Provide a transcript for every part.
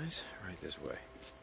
guys. Right this way.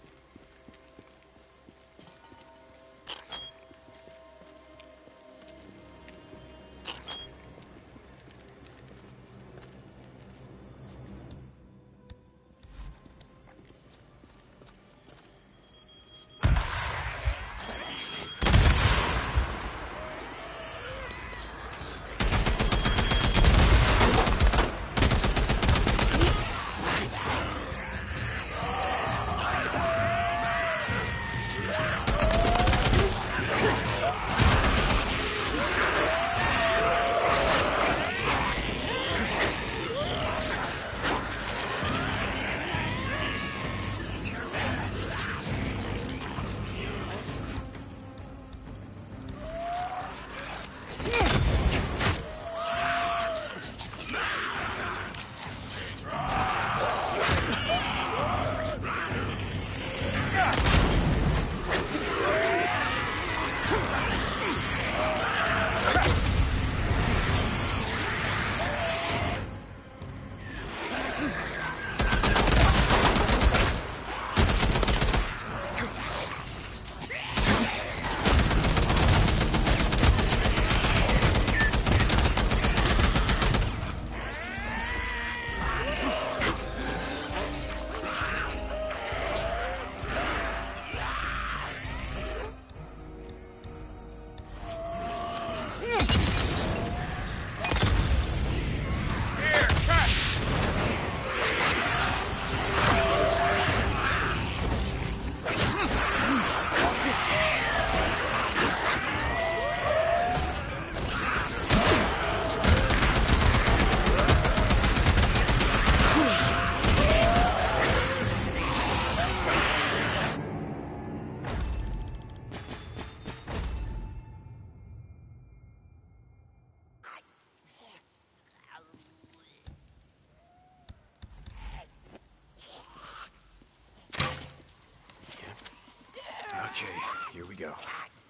Okay, here we go.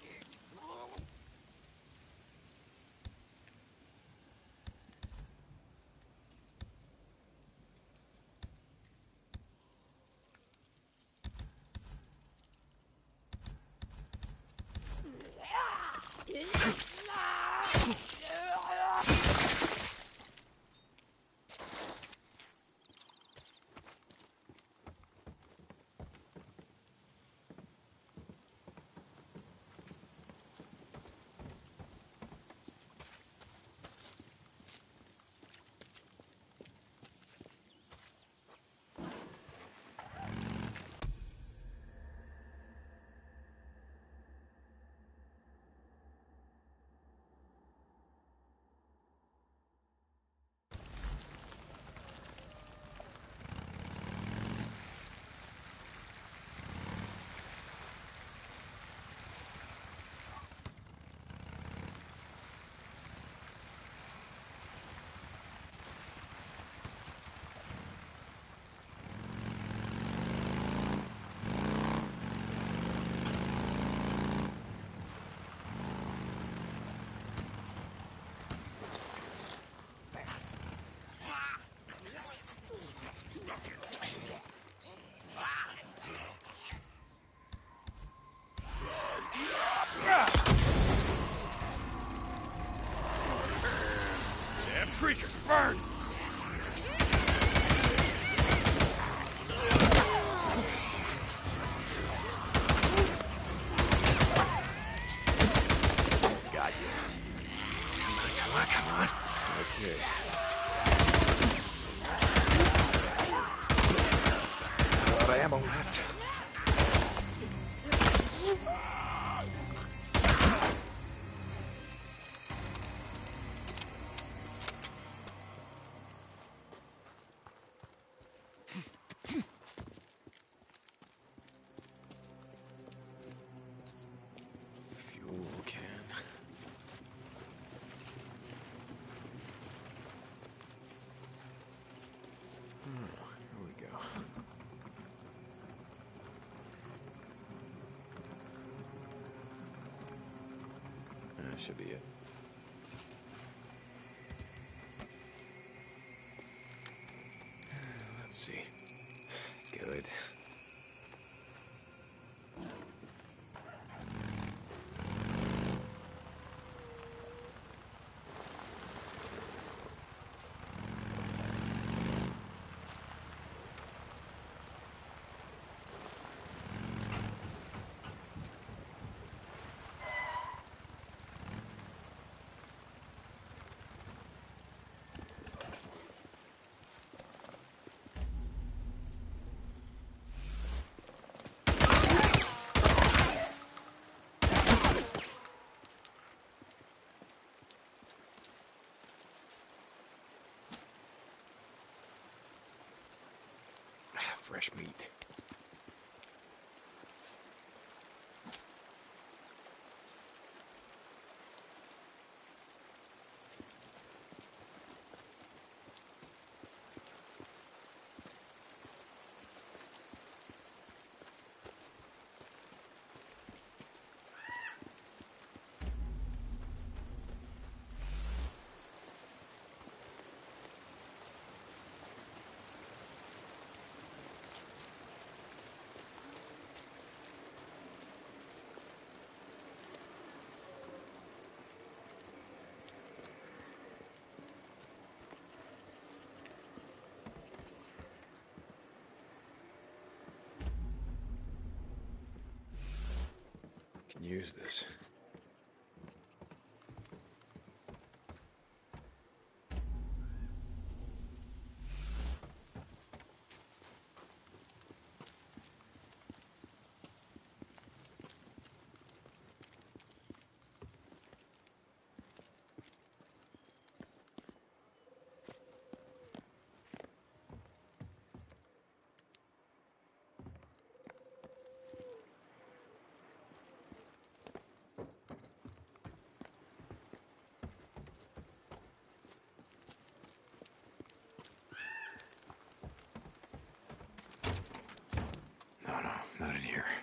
Freakers, burn! Got you. Come on. Okay. A lot of ammo left. That should be it. Let's see. Good. fresh meat. Can use this. No, not in here.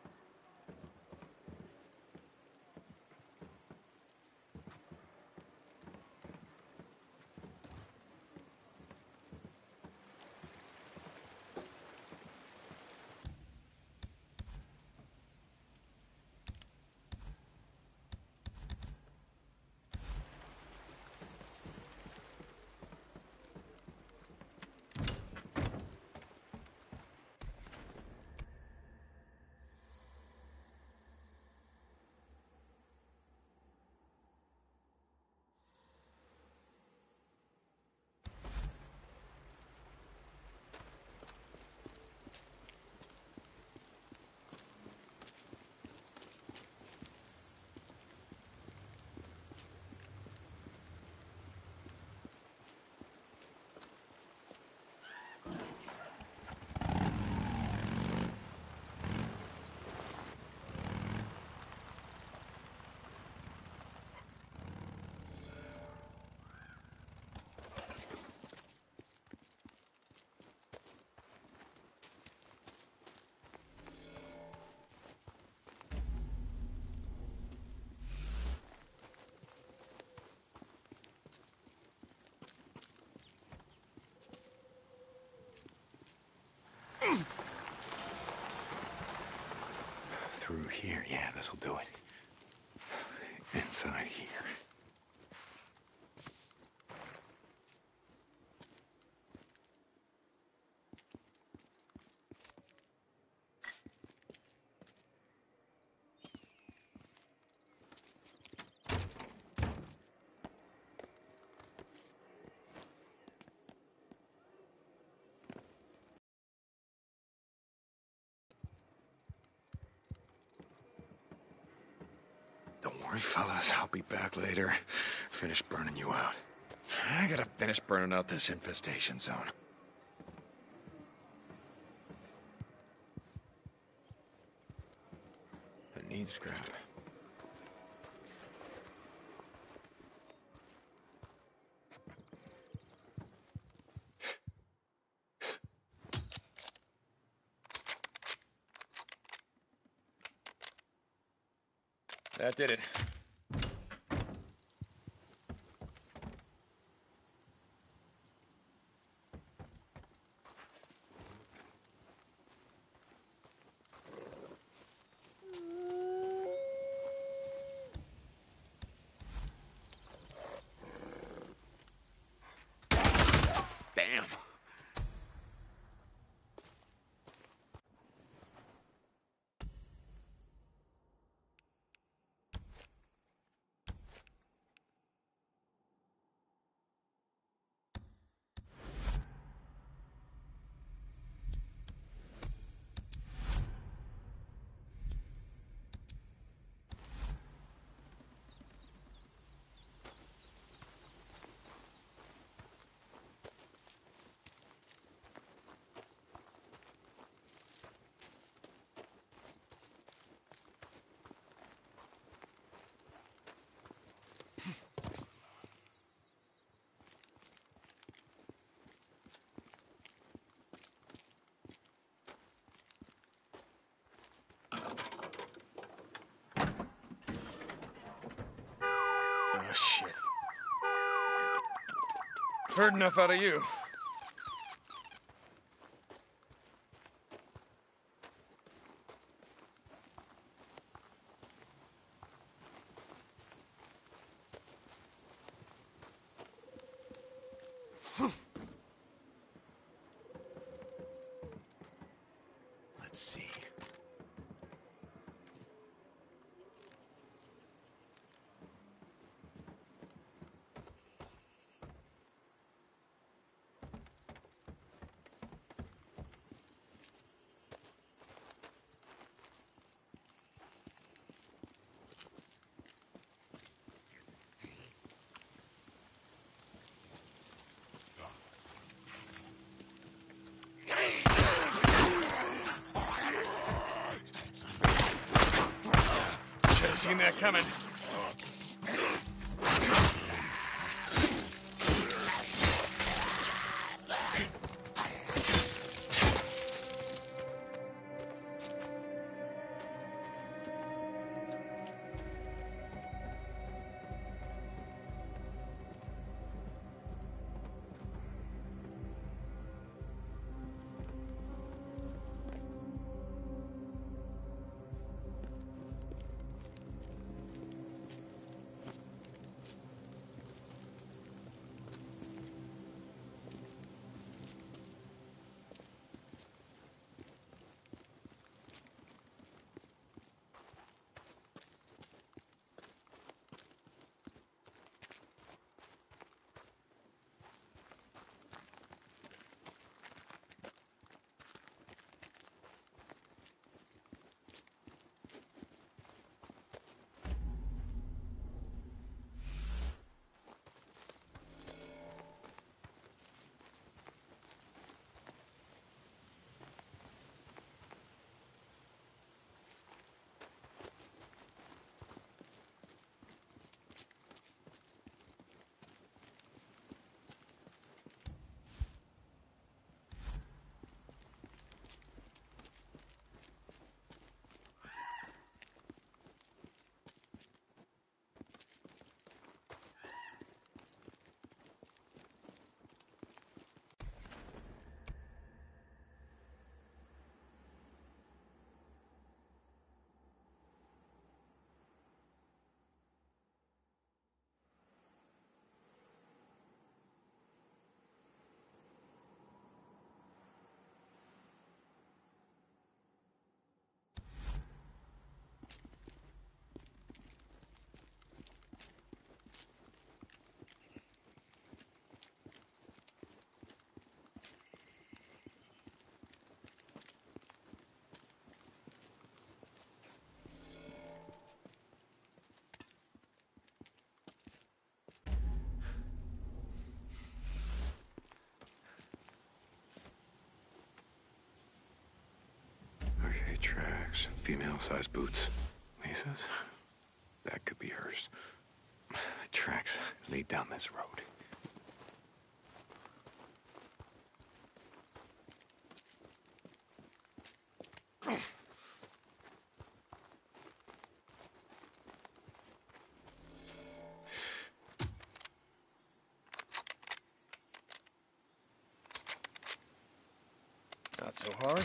Through here, yeah, this'll do it. Inside here. Don't worry, fellas. I'll be back later. Finish burning you out. I gotta finish burning out this infestation zone. I need scrap. That did it. Damn. Heard enough out of you. Let's see. Should have seen that coming. Okay, tracks. Female-sized boots. Lisa's? That could be hers. Tracks lead down this road. Not so hard.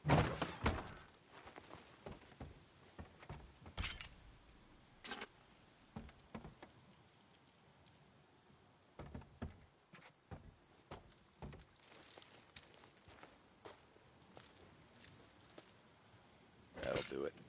That'll do it.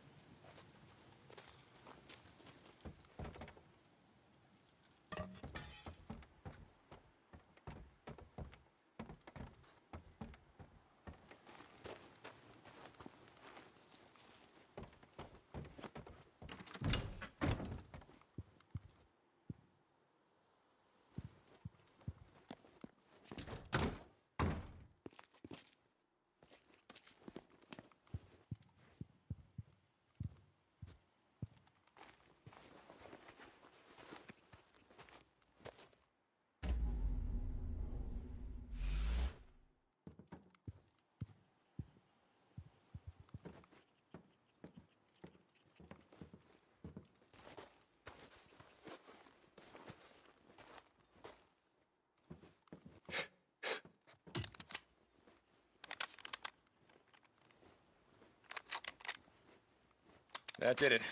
That did it.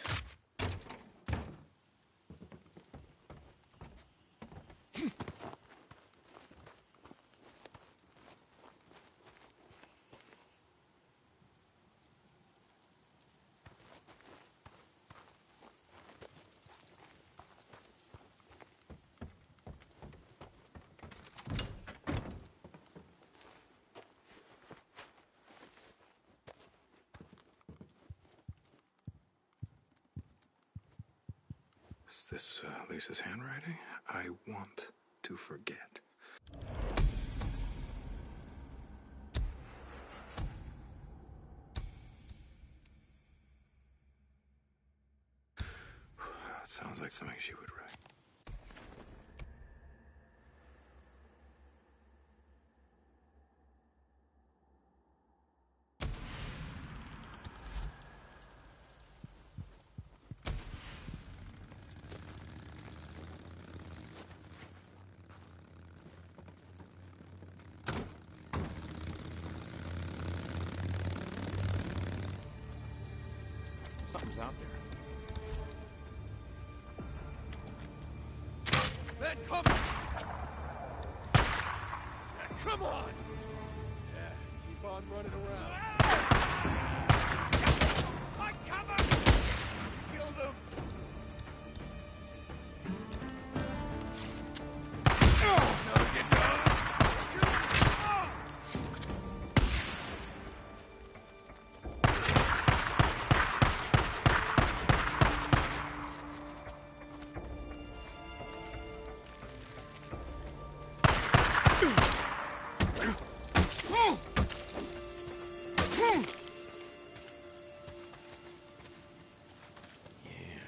Is this Lisa's handwriting? I want to forget. That sounds like something she would write. Something's out there. Man, come! Yeah, come on! Yeah, keep on running around. I cover! Killed him! Now get down! Yeah,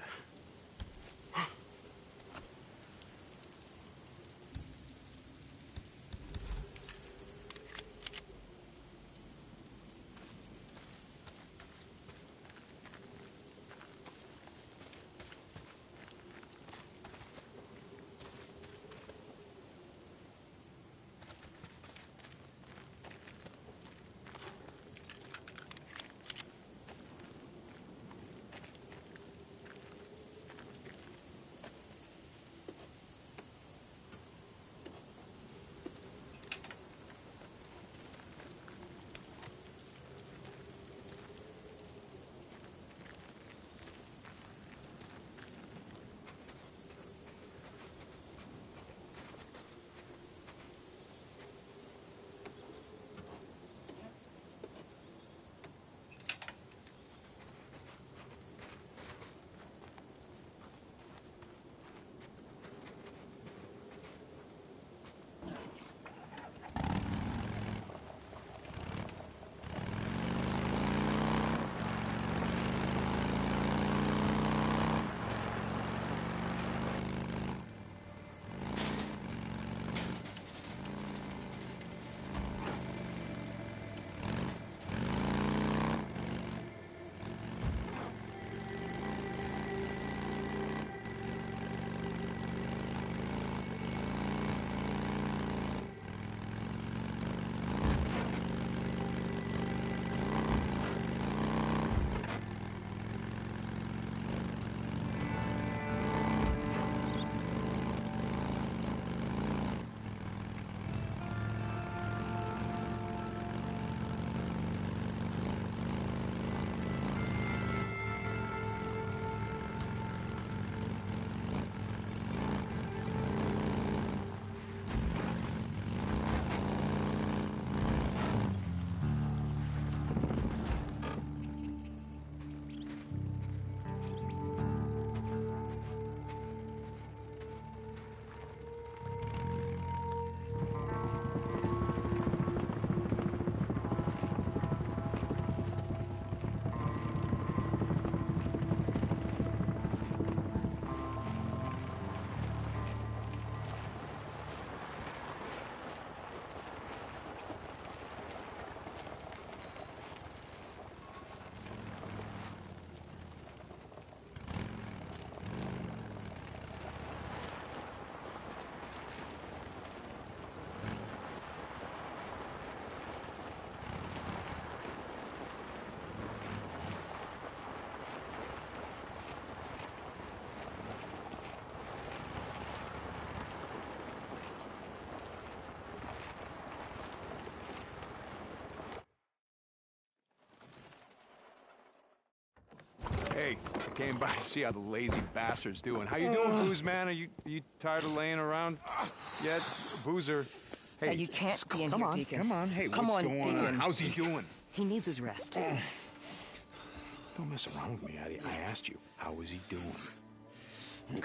Hey, I came by to see how the lazy bastard's doing. How you doing, Booze Man? Are you tired of laying around yet? Boozer. Hey, You can't be in come here, on, Deacon. come on. Hey, Come what's on, going Deacon. on? How's he doing? He needs his rest. Don't mess around with me, Addie. I asked you, how is he doing? I'm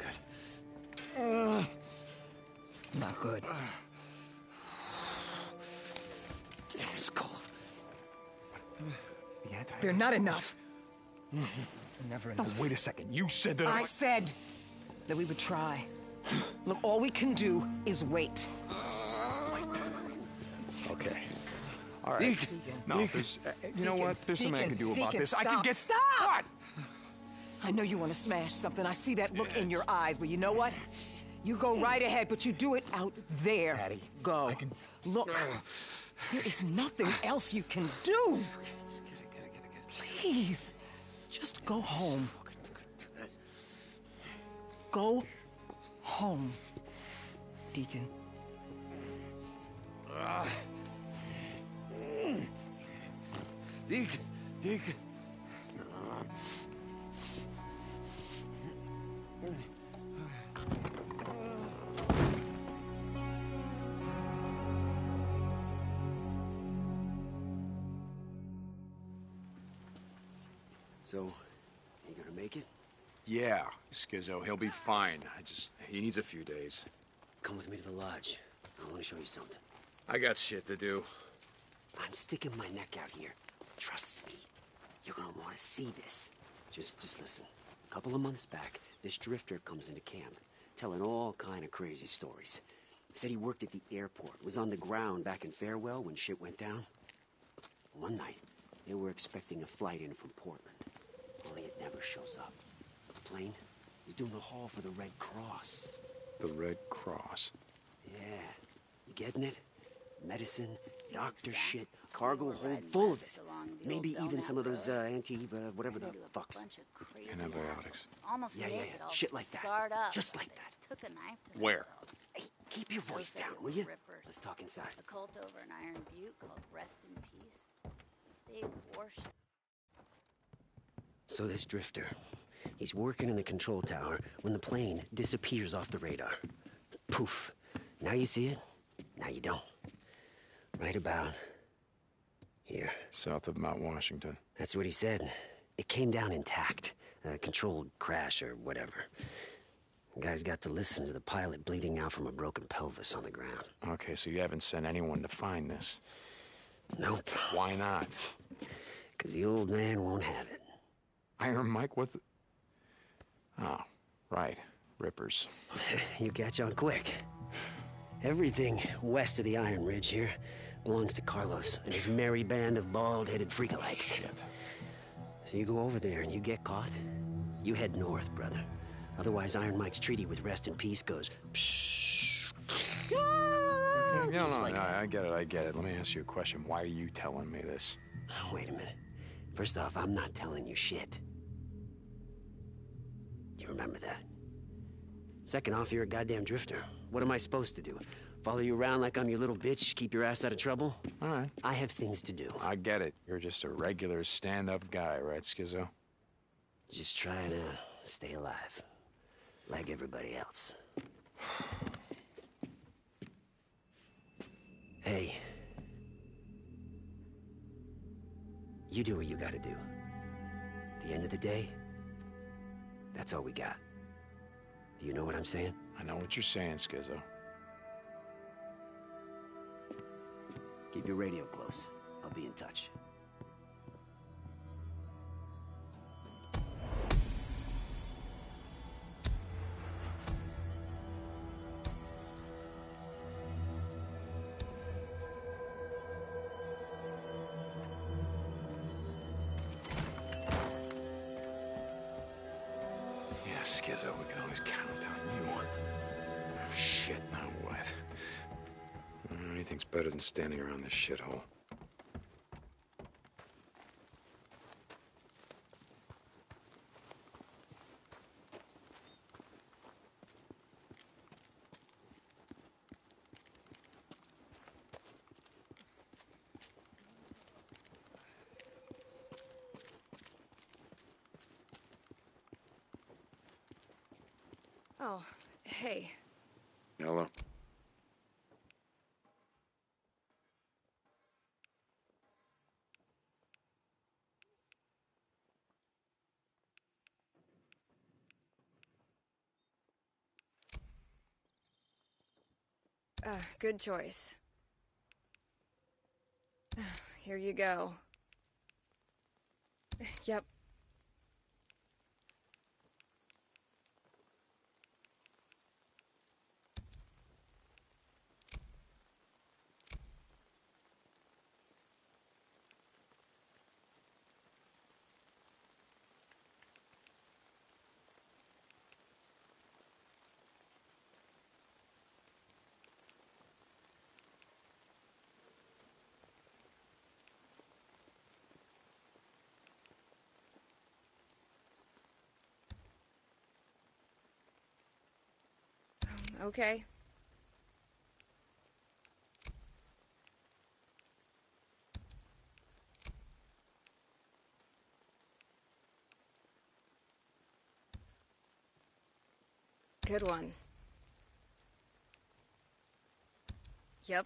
good. Not good. Damn, it's cold. The antibiotics? They're not enough. Never No, enough. wait a second. You said that I said that we would try. Look, all we can do is wait. Okay. All right. Deacon. No, there's... you know what? There's something I can do about this. I can Stop, get... stop! What? I know you want to smash something. I see that look in your eyes, but you know what? You go right ahead, but you do it out there. Addie, go. I can... Look, there is nothing else you can do. Please, just go home. Go home, Deacon. Deacon. So, you gonna make it? Yeah, Skizzo, he'll be fine. He needs a few days. Come with me to the lodge. I want to show you something. I got shit to do. I'm sticking my neck out here. Trust me. You're gonna want to see this. Just listen. A couple of months back, this drifter comes into camp, telling all kind of crazy stories. Said he worked at the airport, was on the ground back in Farewell when shit went down. One night, they were expecting a flight in from Portland. Only it never shows up. The plane is doing the haul for the Red Cross. The Red Cross. Yeah. You getting it? Medicine, doctor shit, cargo hold full of it. Maybe even some of those whatever the fucks. Antibiotics. Yeah. Shit like that. Just like that. Took a knife to Where? themselves. Hey, keep your voice down, will you? Let's talk inside. A cult over in Iron Butte called Rest in Peace. They worship. So this drifter, he's working in the control tower when the plane disappears off the radar. Poof. Now you see it, now you don't. Right about here. South of Mount Washington. That's what he said. It came down intact. A controlled crash or whatever. The guy's got to listen to the pilot bleeding out from a broken pelvis on the ground. Okay, so you haven't sent anyone to find this? Nope. Why not? Because the old man won't have it. Iron Mike, what the... Oh, right. Rippers. You catch on quick. Everything west of the Iron Ridge here belongs to Carlos and his merry band of bald-headed freakalikes. Shit. So you go over there and you get caught, you head north, brother. Otherwise, Iron Mike's treaty with Rest in Peace goes... I get it. Let me ask you a question. Why are you telling me this? Wait a minute. First off, I'm not telling you shit. You remember that? Second off, you're a goddamn drifter. What am I supposed to do? Follow you around like I'm your little bitch, keep your ass out of trouble? All right. I have things to do. I get it. You're just a regular stand-up guy, right, Skizzo? Just trying to stay alive. Like everybody else. Hey. You do what you gotta do. At the end of the day, that's all we got. Do you know what I'm saying? I know what you're saying, Skizzo. Keep your radio close. I'll be in touch. Yeah, Skizzo, we can always count on you. Shit, now what? Anything's better than standing around this shithole. Oh, hey. Hello. Good choice. Here you go. Yep. Okay. Good one. Yep.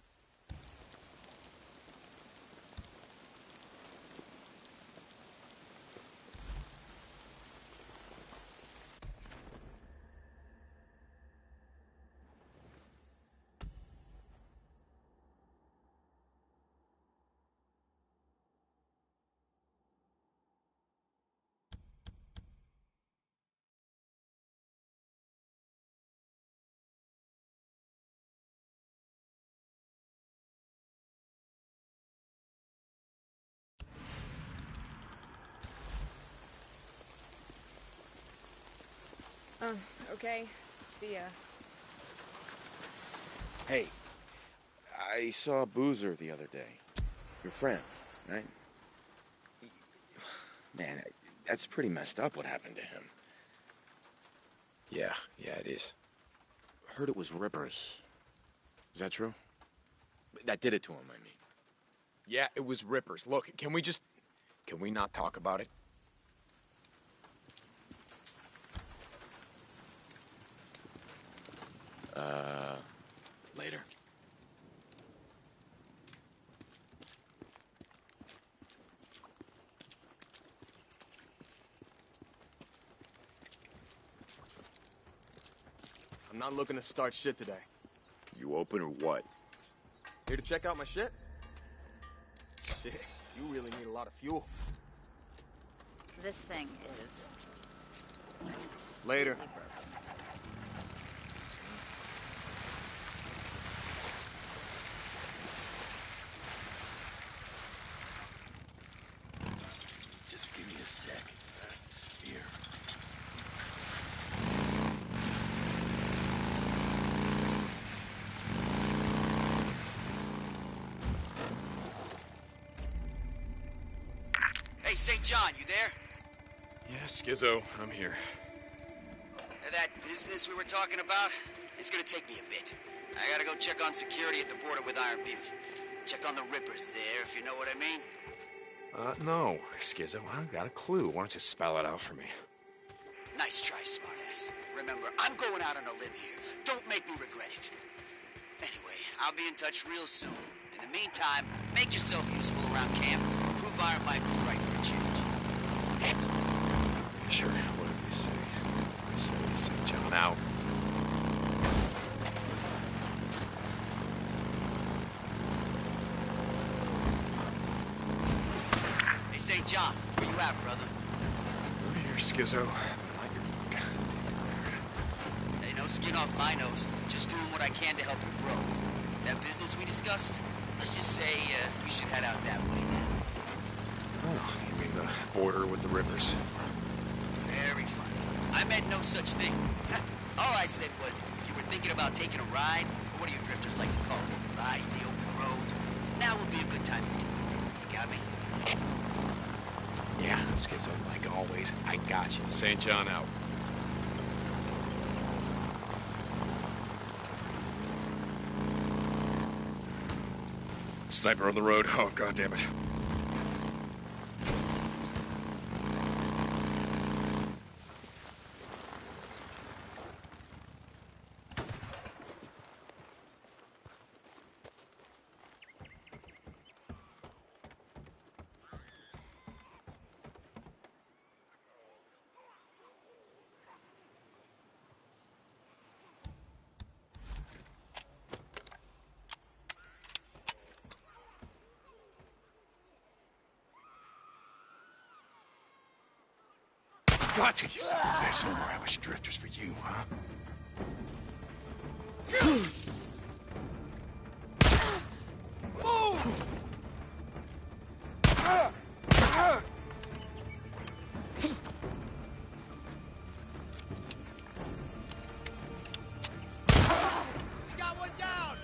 Okay. See ya. Hey, I saw Boozer the other day. Your friend, right? Man, that's pretty messed up what happened to him. Yeah, it is. Heard it was Rippers. Is that true? That did it to him, I mean. Yeah, it was Rippers. Look, can we not talk about it? Later. I'm not looking to start shit today. You open or what? Here to check out my shit? Shit, you really need a lot of fuel. This thing is Later. really broken. Just give me a sec. Here. Hey, St. John, you there? Yeah, Skizzo, I'm here. That business we were talking about? It's gonna take me a bit. I gotta go check on security at the border with Iron Butte. Check on the Rippers there, if you know what I mean. No, Skizzo, I don't got a clue. Why don't you spell it out for me? Nice try, smartass. Remember, I'm going out on a limb here. Don't make me regret it. Anyway, I'll be in touch real soon. In the meantime, make yourself useful around camp. Prove Iron Mike was right for a change. Sure, whatever you say. I say St. John out. Hey, St. John, where you at, brother? I'm here, Skizzo. Not your goddamn nerd. Hey, no skin off my nose. Just doing what I can to help you grow. That business we discussed, let's just say you should head out that way now. Oh, you mean the border with the Rippers? Very funny. I meant no such thing. All I said was, if you were thinking about taking a ride, or what do you drifters like to call it, ride the open road, now would be a good time to do it. You got me? Yeah, Skizzo, like always, I got you. St. John out. Sniper on the road. Oh, goddammit. got you, son of a bitch. No more ambush drifters for you, huh? Got one down!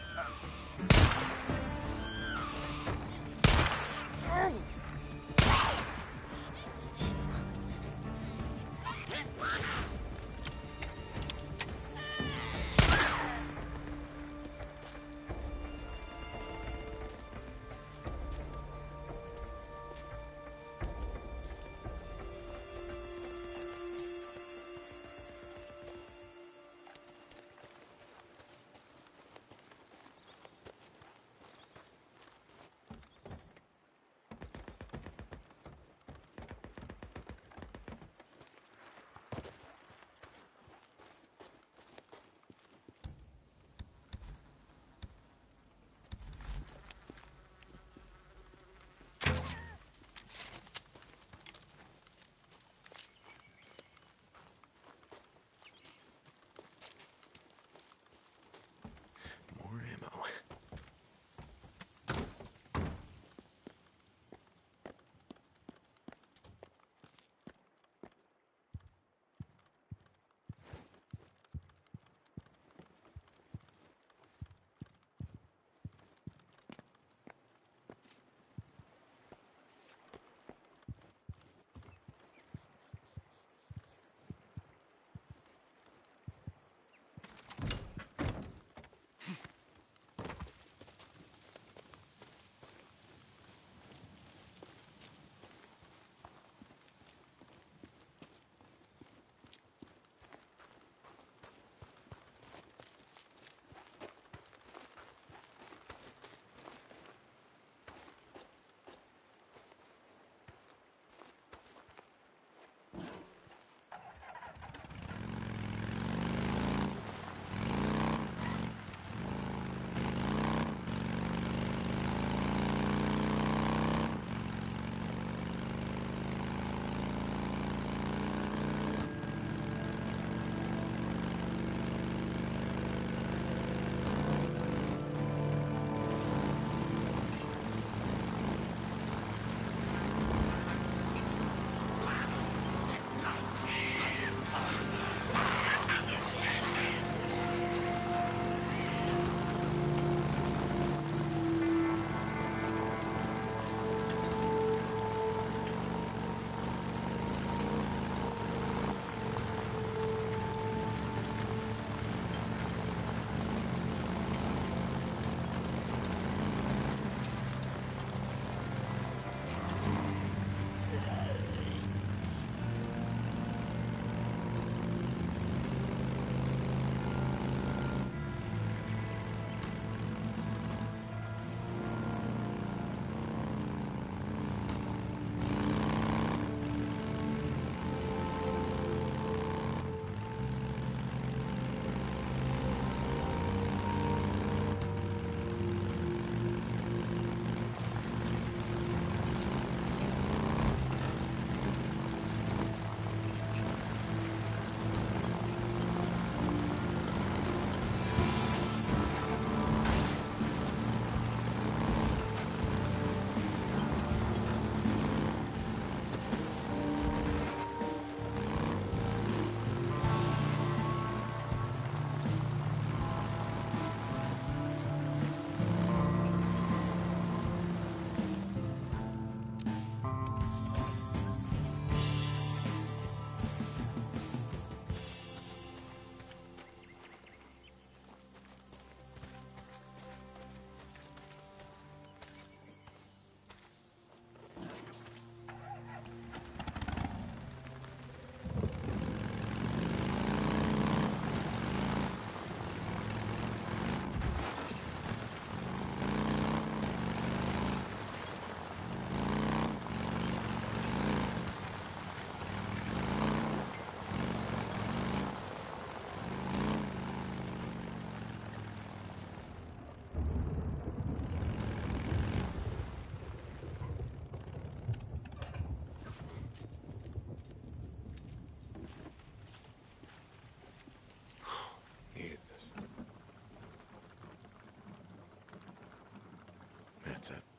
That's it.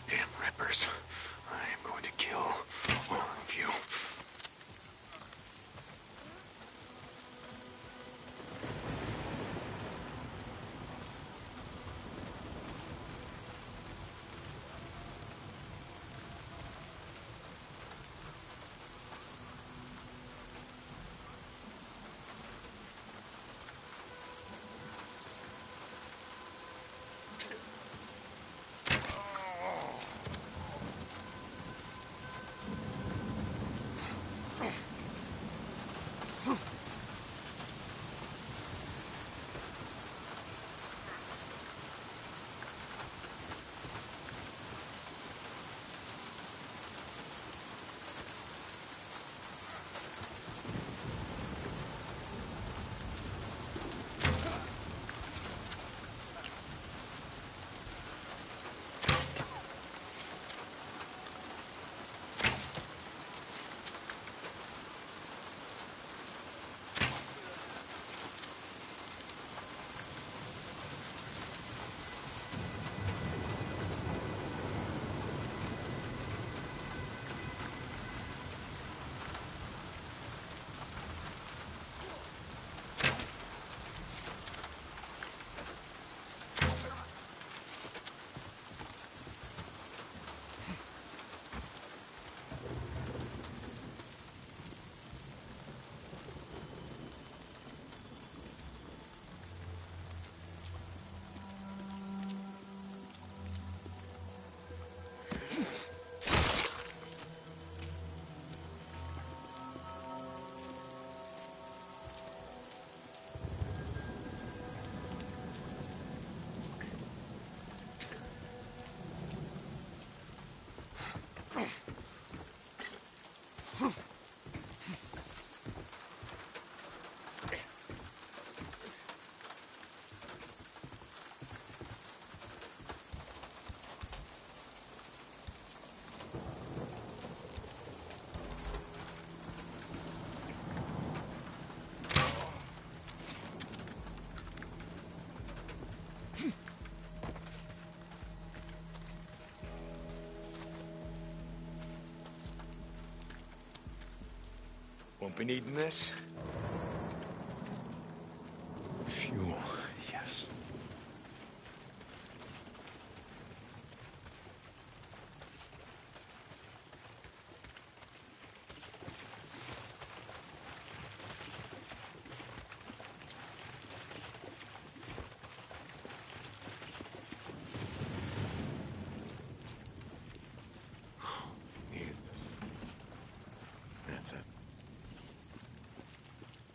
Damn rippers. I am going to kill all of you. Won't be needing this. Fuel, yes. Needed this. That's it.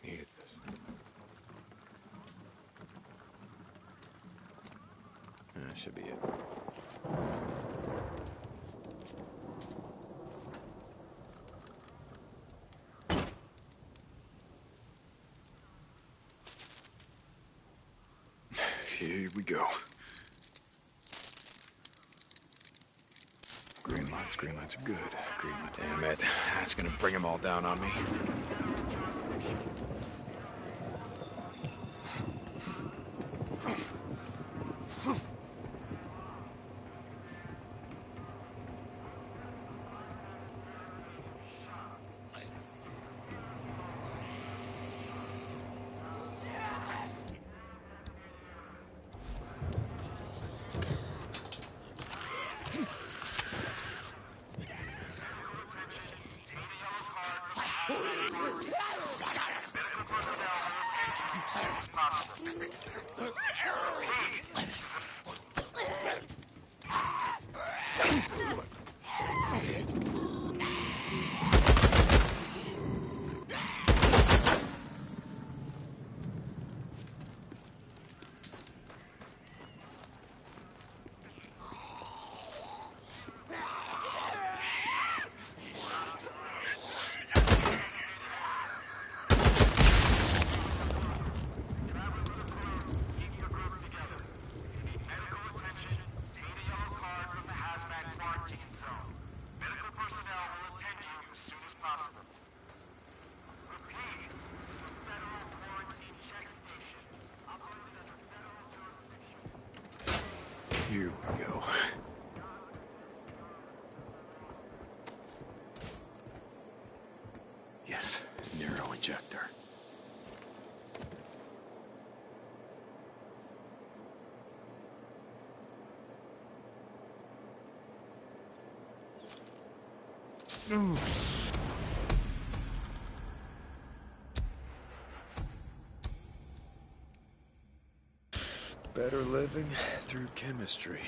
Eat this. That should be it. Here we go. Green lights are good. Green light, damn it. That's gonna bring them all down on me. Here we go. Yes, Nero injector. Better living through chemistry.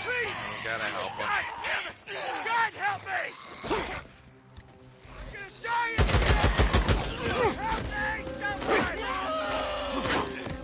Please! You gotta help him. God damn it! God help me! I'm gonna die in here! Help me, someone!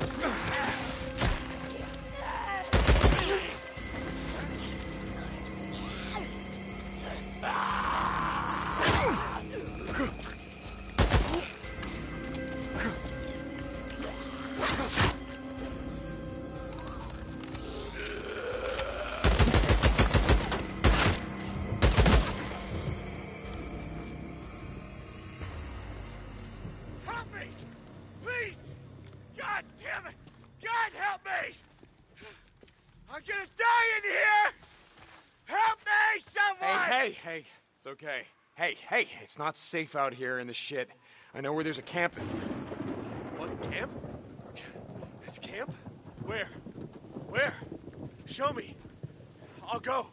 Help me! Please! God damn it! God help me! I'm gonna die in here! Help me, someone! Hey, it's okay. Hey, it's not safe out here in the shit. I know where there's a camp. What, camp? It's camp? Where? Where? Show me. I'll go.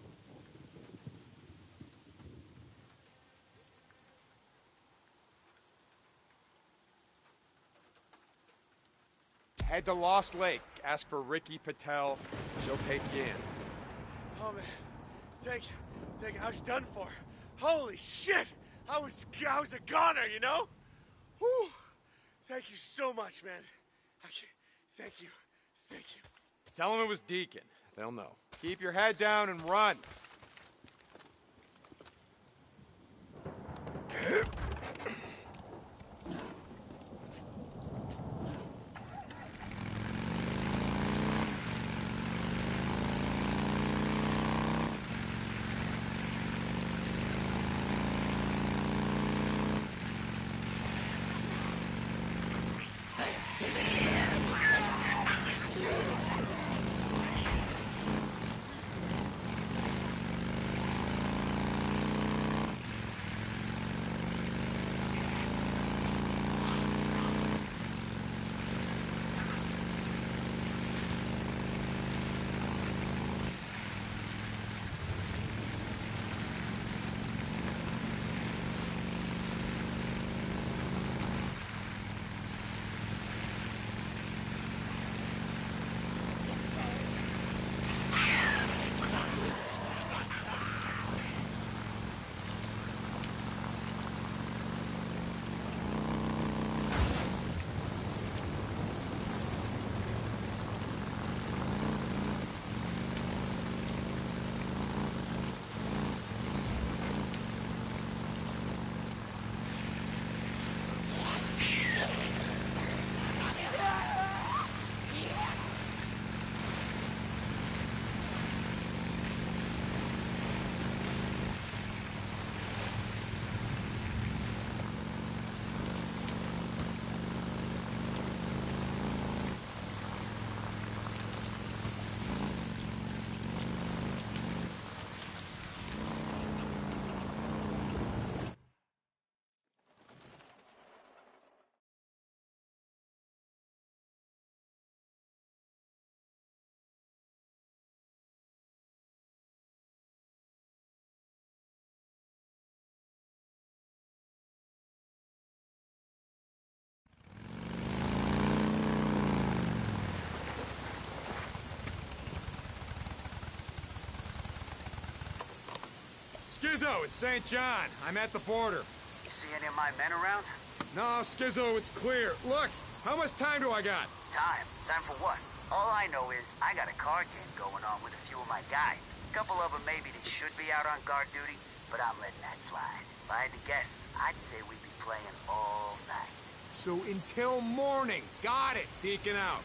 Head to Lost Lake. Ask for Ricky Patel. She'll take you in. Oh, man. Thank you. I was done for. Holy shit! I was a goner, you know? Whew. Thank you so much, man. Thank you. Tell them it was Deacon. They'll know. Keep your head down and run. Skizzo, it's St. John. I'm at the border. You see any of my men around? No, Skizzo, it's clear. Look, how much time do I got? Time? Time for what? All I know is I got a card game going on with a few of my guys. A couple of them maybe they should be out on guard duty, but I'm letting that slide. If I had to guess, I'd say we'd be playing all night. So until morning. Got it. Deacon out.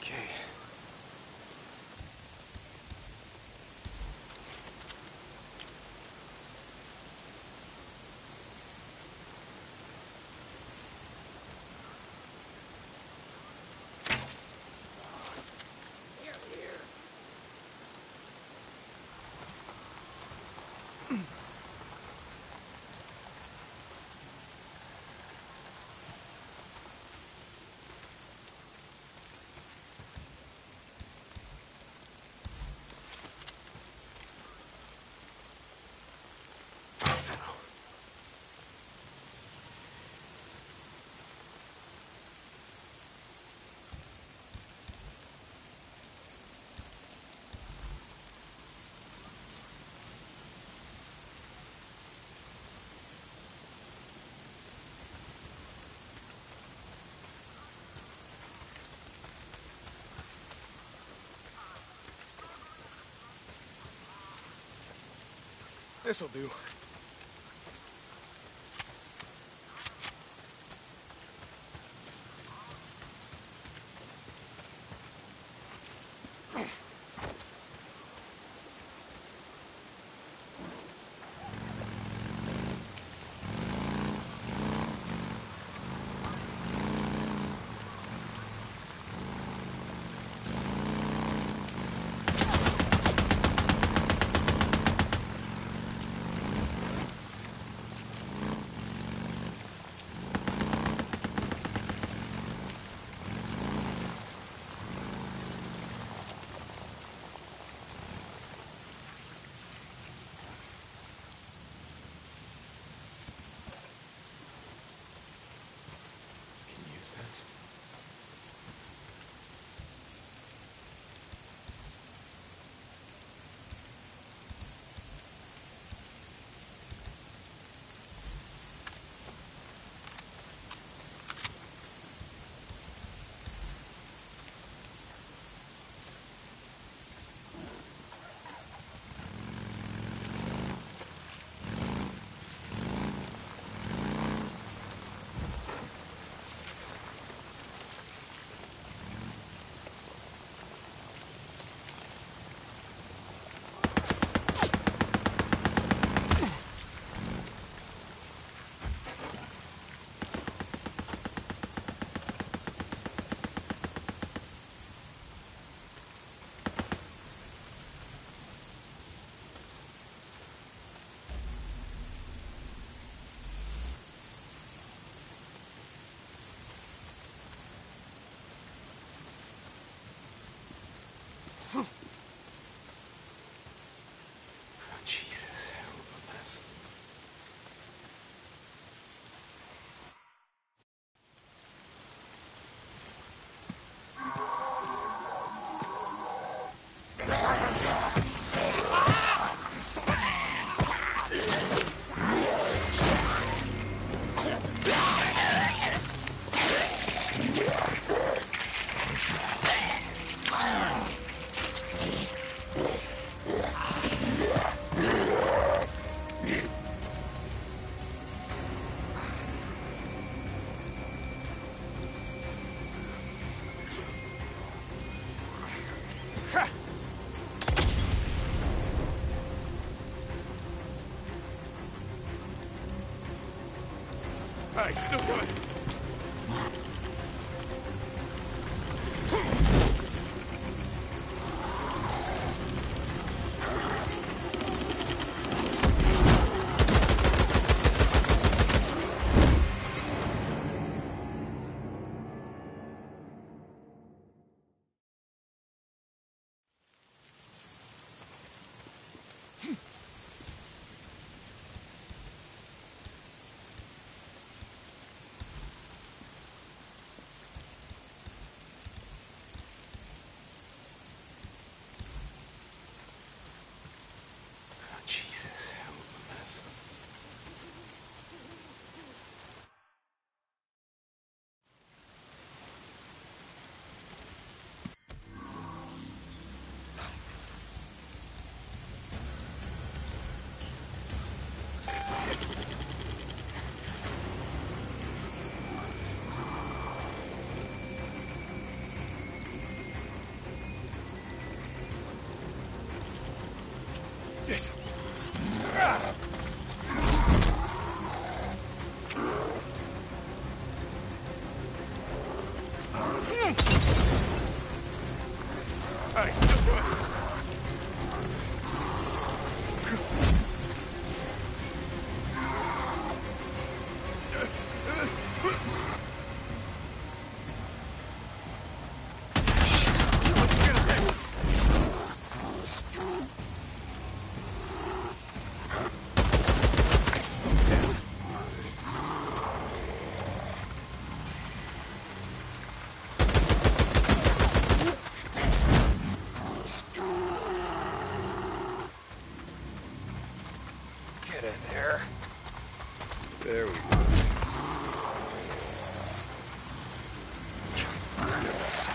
Okay. This'll do. Can you use this? Jesus, hell of a mess. All right, still good. Take this. All right, still good. Get in there. There we go. Let's get this.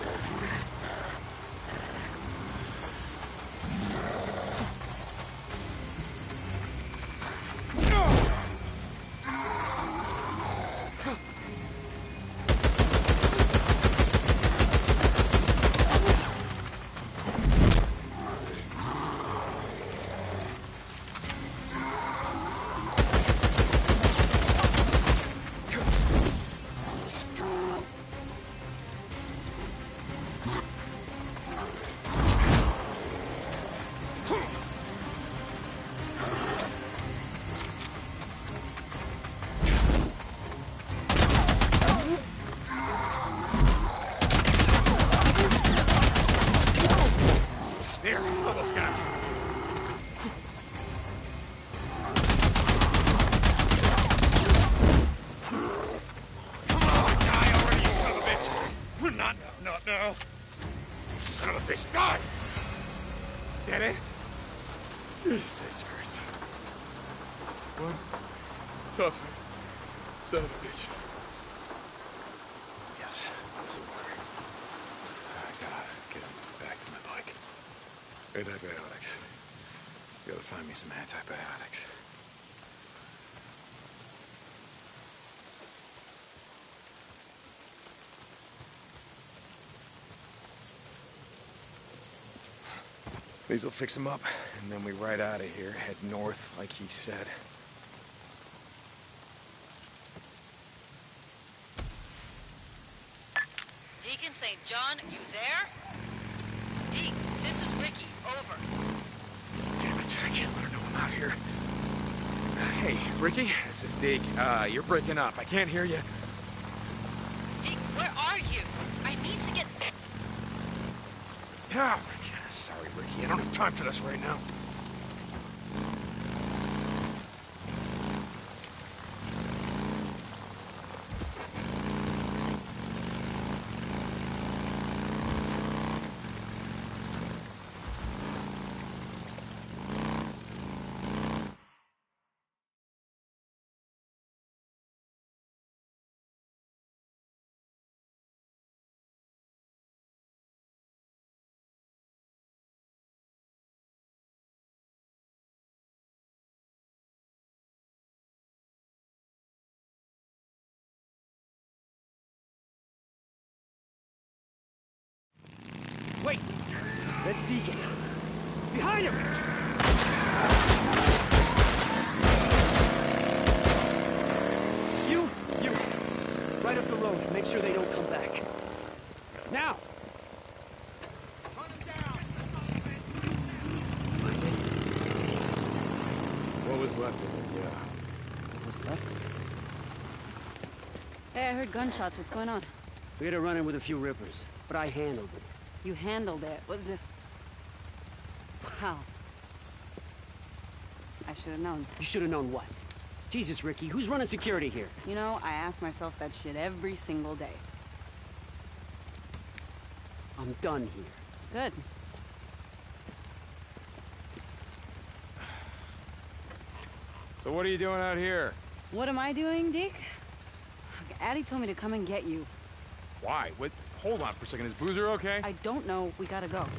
There, almost got it. Come on, die already, you son of a bitch! Not now. Son of a bitch, die! Get it? Jesus Christ. One tough son of a bitch. Yes, those will work. I gotta get him back to my bike. Antibiotics. Gotta find me some antibiotics. These will fix him up, and then we ride out of here, head north, like he said. Deacon St. John, you there? Deke, this is Ricky. Over. Damn it, I can't let her know I'm out here. Hey, Ricky, this is Deke. You're breaking up. I can't hear you. Deke, where are you? I need to get... Ah, sorry, Ricky. I don't have time for this right now. Wait! That's Deacon. Behind him! You! Right up the road. Make sure they don't come back. Now! What was left of it, yeah. What was left? Hey, I heard gunshots. What's going on? We had a run-in with a few rippers, but I handled it. You handled it. What the... Wow. I should have known. You should have known what? Jesus, Ricky, who's running security here? You know, I ask myself that shit every single day. I'm done here. Good. So what are you doing out here? What am I doing, Deke? Addie told me to come and get you. Why? What? Hold on for a second. Is Boozer okay? I don't know. We gotta go.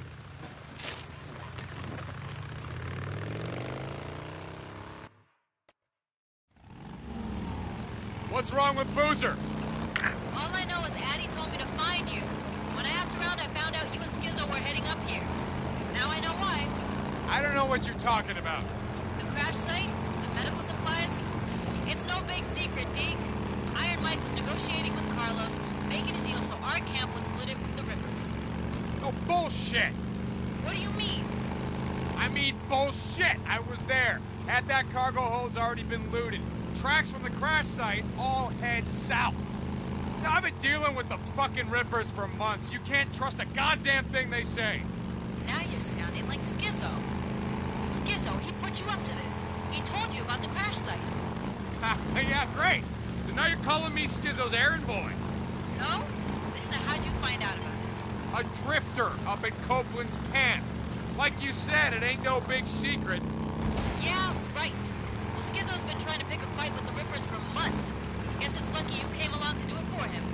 What's wrong with Boozer? All I know is Addie told me to find you. When I asked around, I found out you and Skizzo were heading up here. Now I know why. I don't know what you're talking about. The crash site? The medical supplies? It's no big secret, Deke. Iron Mike was negotiating with Carlos, making a deal so our camp would split it with the Rippers. No bullshit! What do you mean? I mean bullshit! I was there. Had that cargo hold's already been looted. Tracks from the crash site all head south. Now, I've been dealing with the fucking Rippers for months. You can't trust a goddamn thing they say. Now you're sounding like Skizzo. Skizzo, he put you up to this. He told you about the crash site. Yeah, great. So now you're calling me Skizzo's errand boy. No? Then how'd you find out about it? A drifter up at Copeland's camp. Like you said, it ain't no big secret. Yeah, right. Well, Skizzo's been trying to pick a fight with the Rippers for months. Guess it's lucky you came along to do it for him.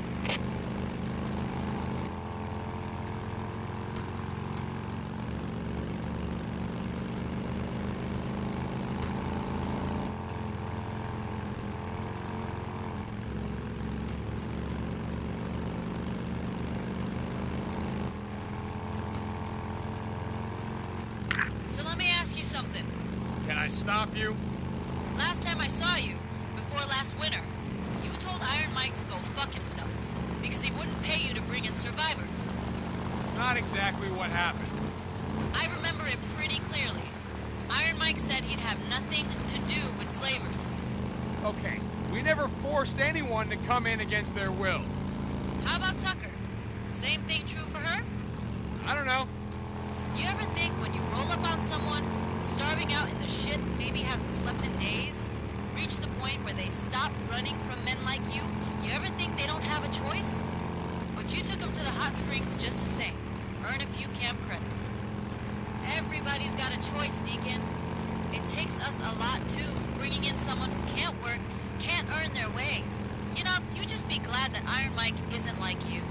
So let me ask you something. Can I stop you? Last time I saw you, before last winter, you told Iron Mike to go fuck himself because he wouldn't pay you to bring in survivors. It's not exactly what happened. I remember it pretty clearly. Iron Mike said he'd have nothing to do with slavers. Okay, we never forced anyone to come in against their will. How about Tucker? Same thing true for her? I don't know. You ever think when you roll up on someone, starving out in the shit, maybe hasn't slept in days, reach the point where they stop running from men like you ever think they don't have a choice? But you took them to the hot springs just the same. Earn a few camp credits. Everybody's got a choice, Deacon. It takes us a lot, too, bringing in someone who can't work, can't earn their way. You know, you just be glad that Iron Mike isn't like you.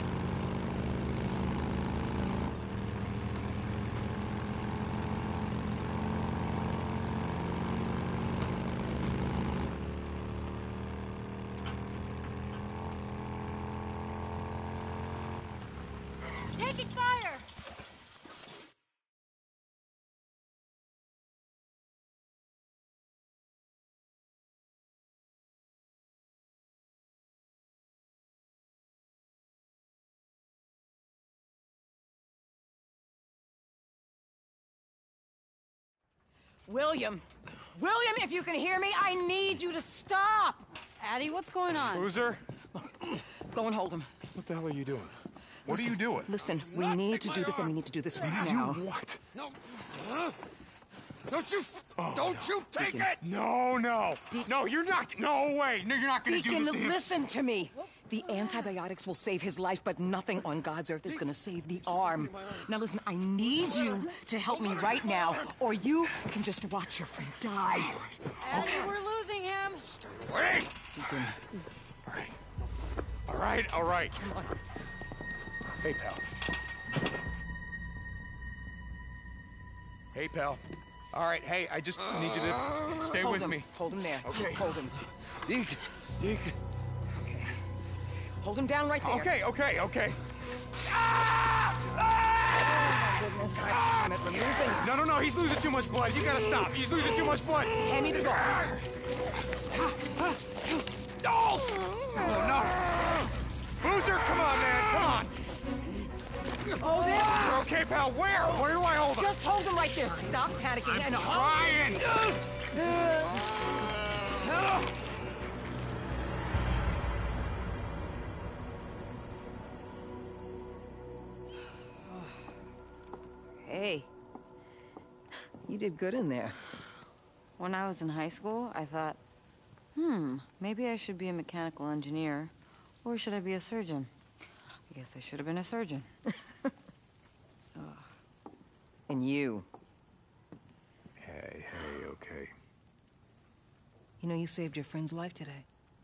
Taking fire! William! William, if you can hear me, I need you to stop! Addie, what's going on? Boozer? Go and hold him. What the hell are you doing? What are you doing? Listen, we need to do this, and we need to do this right now. You what? No. Don't you take Deacon. it! No. No, you're not. No way. No, you're not gonna Deacon, do this to him. listen to me. The antibiotics will save his life, but nothing on God's earth is gonna save the arm. Now listen, I need you to help me right now, or you can just watch your friend die. Addie, we're losing him. Wait! Deacon. All right. Hey, pal. Hey, pal. All right, hey, I just need you to stay Hold with him. me. Hold him there. Okay. Hold him. Deke. Okay. Hold him down right there. Okay. Oh, my goodness. Damn it, we're losing. No, he's losing too much blood. You gotta stop. He's losing too much blood. Hand me the ball. No! Oh, no. Boozer, come on, man. Come on. Hold him. You're okay, pal. Where? Where do I hold him? Just hold him right there. Stop panicking and hold him. Ryan! Hey, you did good in there. When I was in high school, I thought, maybe I should be a mechanical engineer, or should I be a surgeon? I guess I should have been a surgeon. And you. Hey, okay. You know, you saved your friend's life today.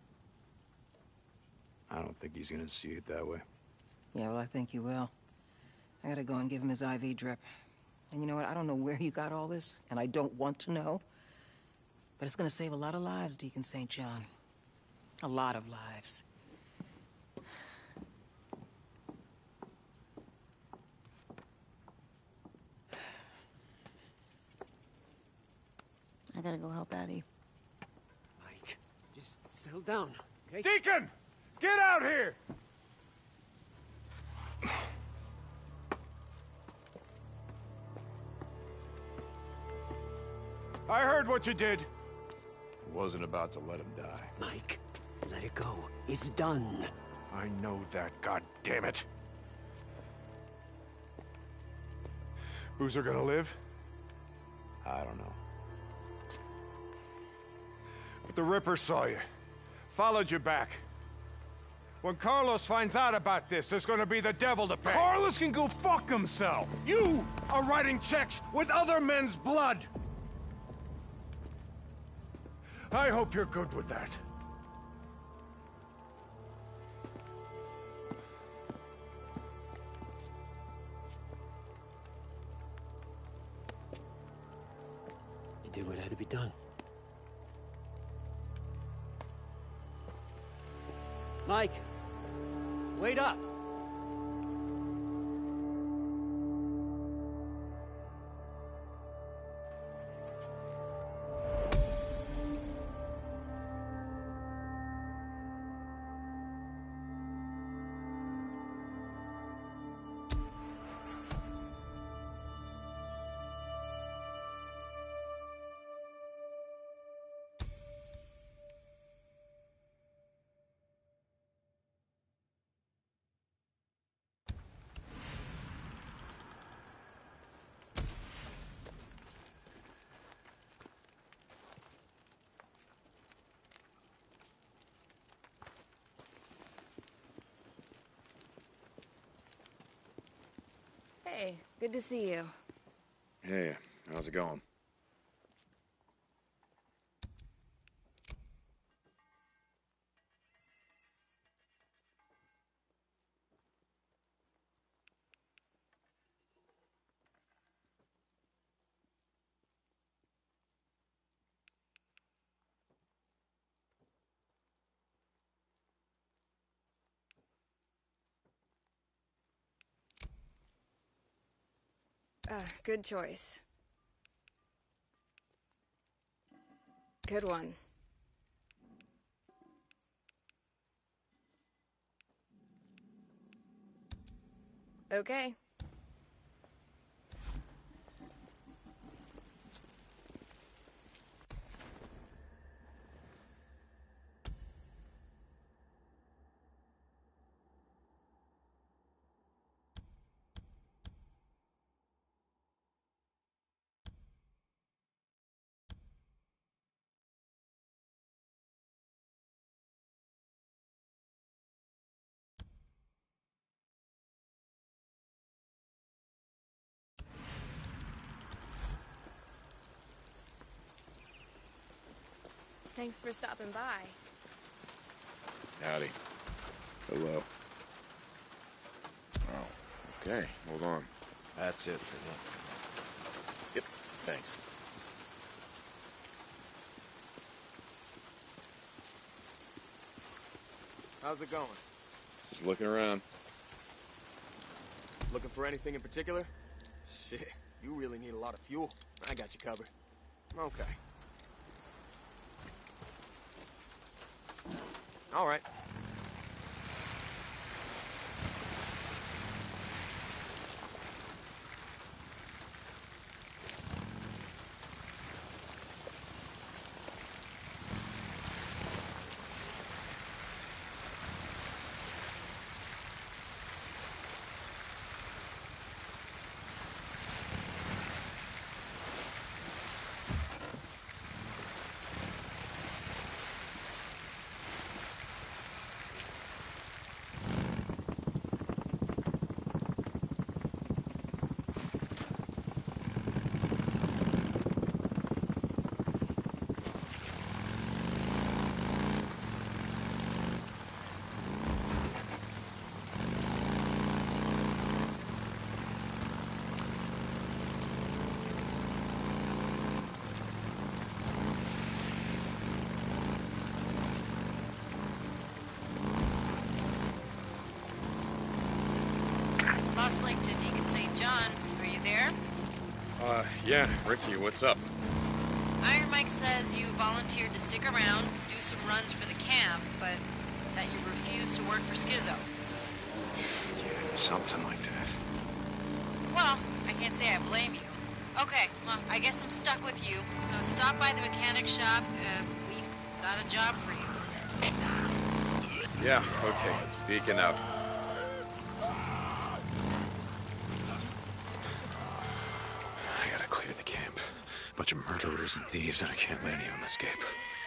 I don't think he's gonna see it that way. Yeah, well, I think you will. I gotta go and give him his IV drip. And you know what? I don't know where you got all this, and I don't want to know. But it's gonna save a lot of lives, Deacon St. John. A lot of lives. gotta go help Addie. Mike, just settle down, okay? Deacon! Get out here! I heard what you did. Wasn't about to let him die. Mike, let it go. It's done. I know that, god damn it. Boozer gonna live? I don't know. But the Ripper saw you. Followed you back. When Carlos finds out about this, there's gonna be the devil to pay. Carlos can go fuck himself! You are writing checks with other men's blood! I hope you're good with that. You did what had to be done. Mike, wait up. Hey, good to see you. Hey, how's it going? Good choice. Good one. Okay. Thanks for stopping by. Howdy. Hello. Oh, okay. Hold on. That's it for them. Yep, thanks. How's it going? Just looking around. Looking for anything in particular? Shit, you really need a lot of fuel. I got you covered. Okay. All right. Lost link to Deacon St. John. Are you there? Yeah, Ricky, what's up? Iron Mike says you volunteered to stick around, do some runs for the camp, but that you refused to work for Skizzo. Yeah, something like that. Well, I can't say I blame you. Okay, well, I guess I'm stuck with you. So stop by the mechanic shop. We've got a job for you. Yeah, okay. Beacon out. I gotta clear the camp. Bunch of murderers and thieves, and I can't let any of them escape.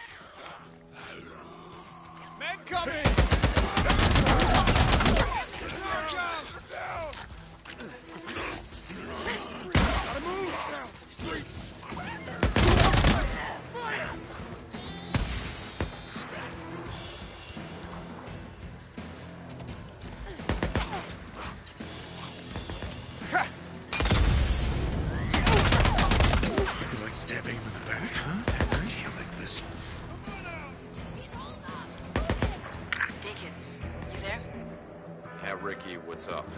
Men coming! Gotta move! You like stabbing him in the back, huh? Henry, you like this? Deacon, you there? Yeah, Ricky, what's up?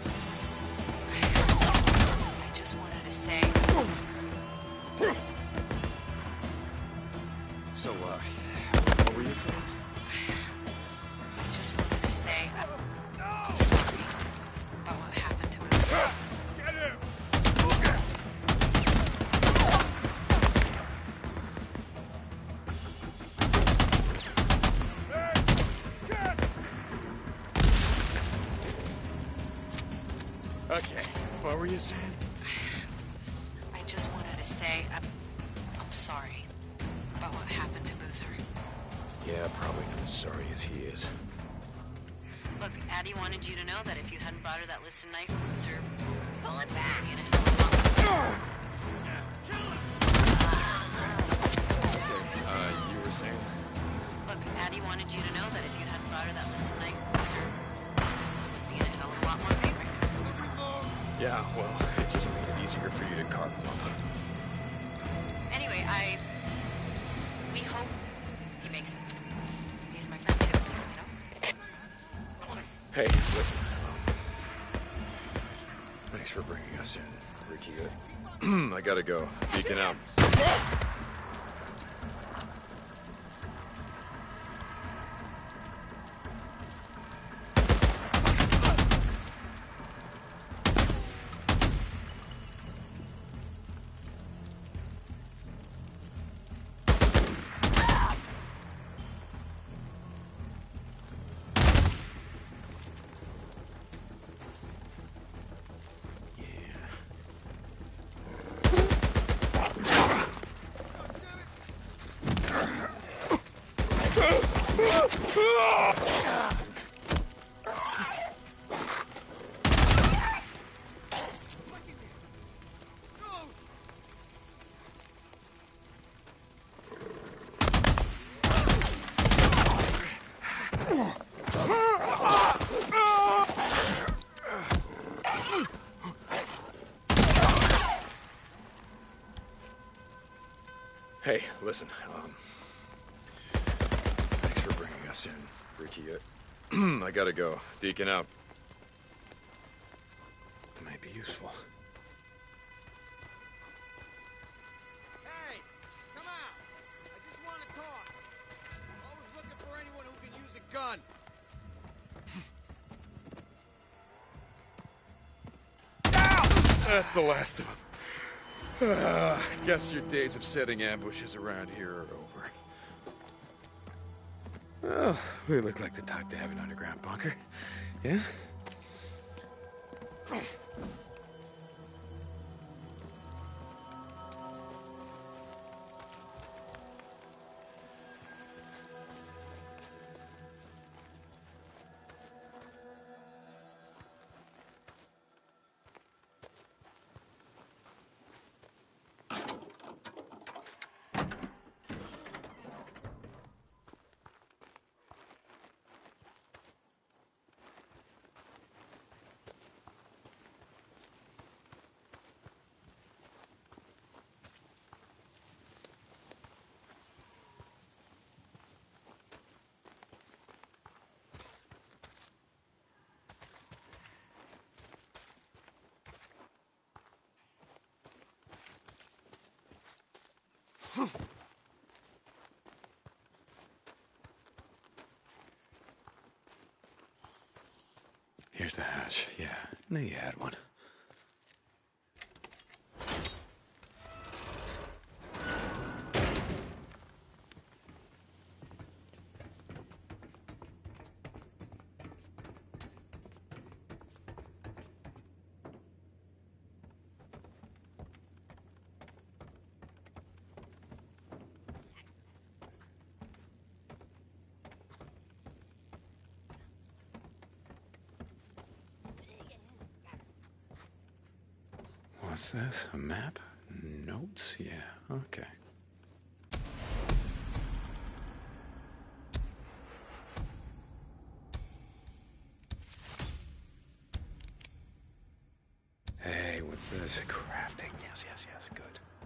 I just wanted to say... So, what were you saying? I just wanted to say I'm sorry about what happened to me. Get him! Okay, what were you saying? I just wanted to say I'm sorry about what happened to Boozer. Yeah, probably not as sorry as he is. Look, Addie wanted you to know that if you hadn't brought her that listed knife, Boozer... Pull it back! You You were saying? Look, Addie wanted you to know that if you hadn't brought her that listed knife, Boozer would be in a hell of a lot more pain right now. Yeah, well, it just made it easier for you to carve him up. Anyway, we hope he makes it. He's my friend too, you know? Hey, listen. Thanks for bringing us in, Ricky. I gotta go. Beacon out. Hey, listen, thanks for bringing us in, Ricky. I gotta go. Deacon out. It might be useful. Hey, come out. I just want to talk. Always looking for anyone who can use a gun. That's the last of them. Guess your days of setting ambushes around here are over. Well, we look like the type to have an underground bunker. Yeah? There's the hatch. Yeah, knew you had one. What's this? A map? Notes? Yeah, okay. Hey, what's this? Crafting. Yes, yes, yes, good.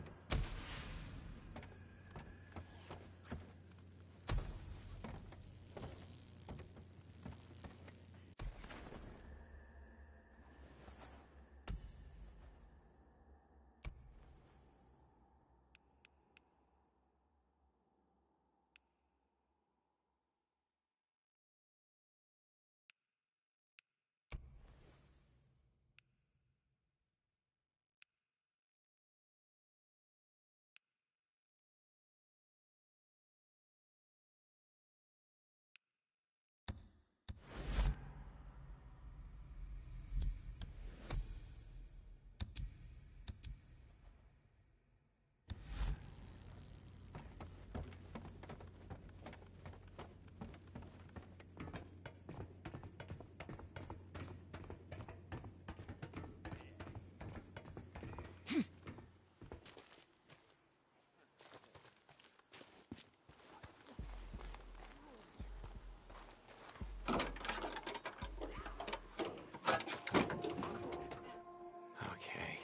Okay.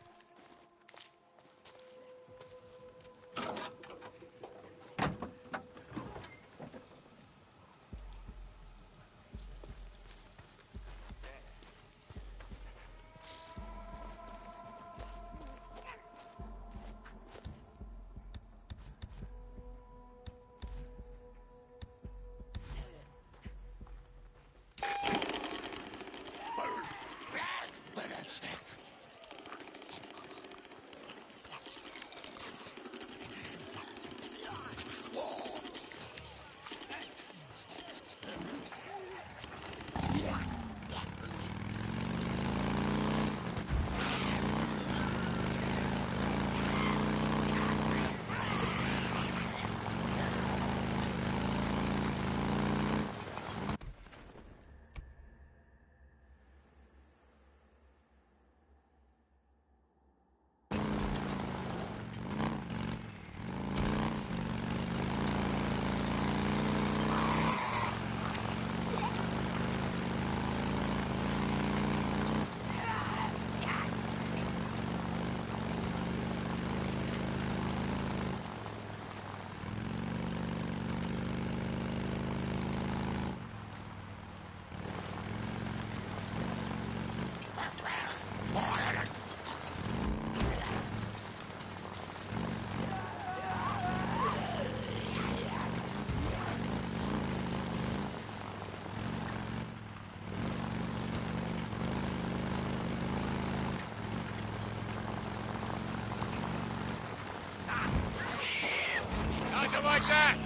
How'd you like that?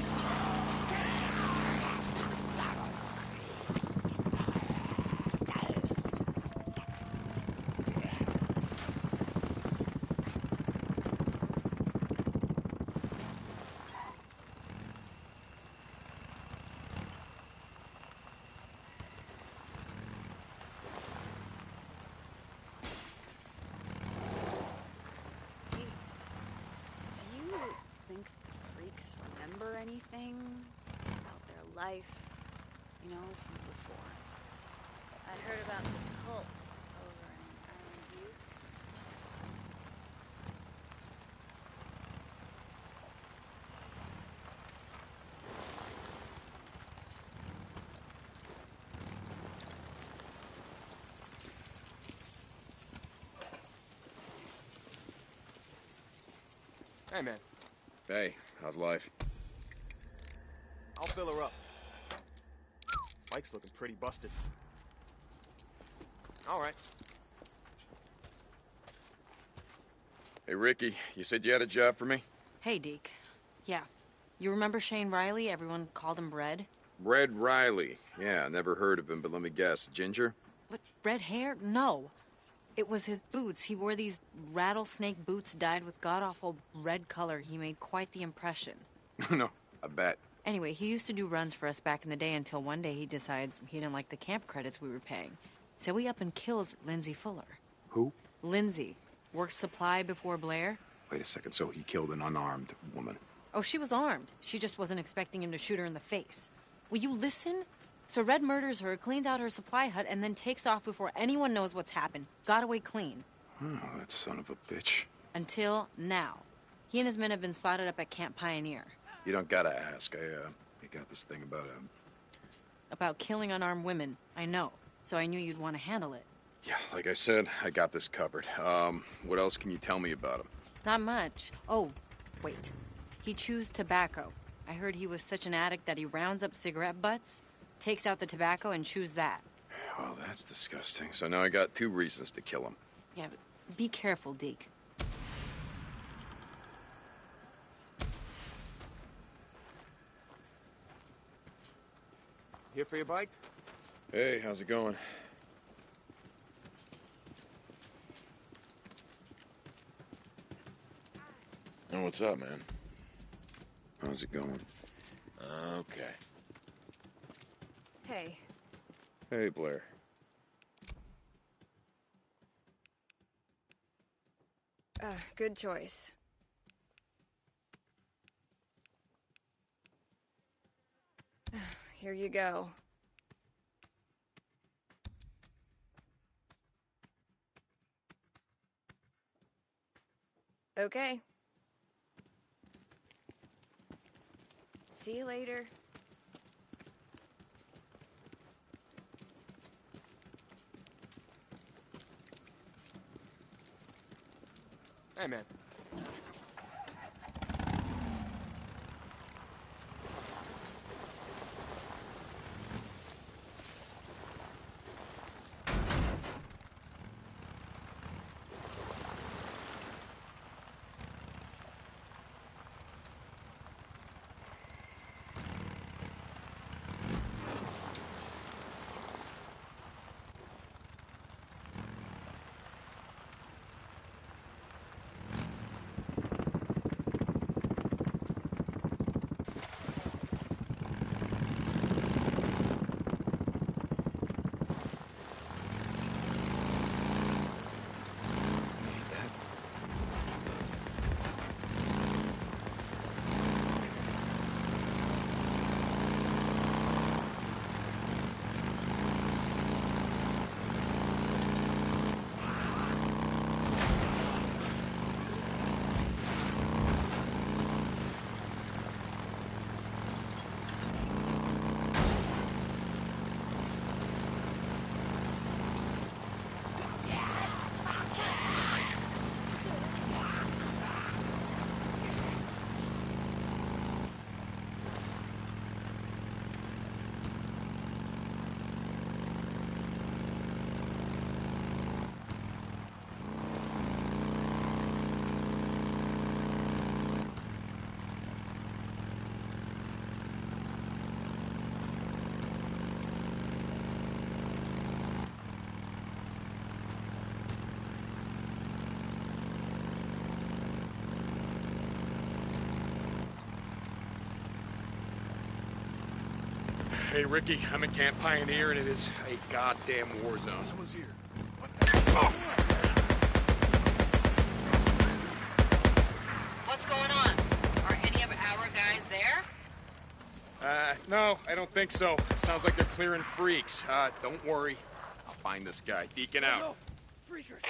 Do you think the freaks remember anything about their life, you know, from before? I'd heard about this cult over in Island Butte. Hey, man. Hey, how's life? I'll fill her up. Mike's looking pretty busted. All right. Hey, Ricky, you said you had a job for me? Hey, Deke. Yeah. You remember Shane Riley? Everyone called him Red. Red Riley. Yeah, never heard of him, but let me guess. Ginger? What, red hair? No. It was his boots. He wore these rattlesnake boots dyed with god-awful red color. He made quite the impression. No, I bet. Anyway, he used to do runs for us back in the day until one day he decides he didn't like the camp credits we were paying. So he up and kills Lindsay Fuller. Who? Lindsay. Worked supply before Blair. Wait a second, so he killed an unarmed woman? Oh, she was armed. She just wasn't expecting him to shoot her in the face. Will you listen? So Red murders her, cleans out her supply hut, and then takes off before anyone knows what's happened. Got away clean. Oh, that son of a bitch. Until now. He and his men have been spotted up at Camp Pioneer. You don't gotta ask. I got this thing about him. About killing unarmed women. I know. So I knew you'd want to handle it. Yeah, like I said, I got this covered. What else can you tell me about him? Not much. Oh, wait. He chews tobacco. I heard he was such an addict that he rounds up cigarette butts, takes out the tobacco, and chews that. Well, that's disgusting. So now I got 2 reasons to kill him. Yeah, but be careful, Deke. Here for your bike? Hey, how's it going? Oh, what's up, man? How's it going? Okay. Hey, Hey, Blair. good choice. Here you go. Okay. See you later. Hey, man. Hey, Ricky, I'm at Camp Pioneer, and it is a goddamn war zone. Someone's here. What's going on? Are any of our guys there? No, I don't think so. Sounds like they're clearing freaks. Don't worry. I'll find this guy. Deacon out. No! Freakers!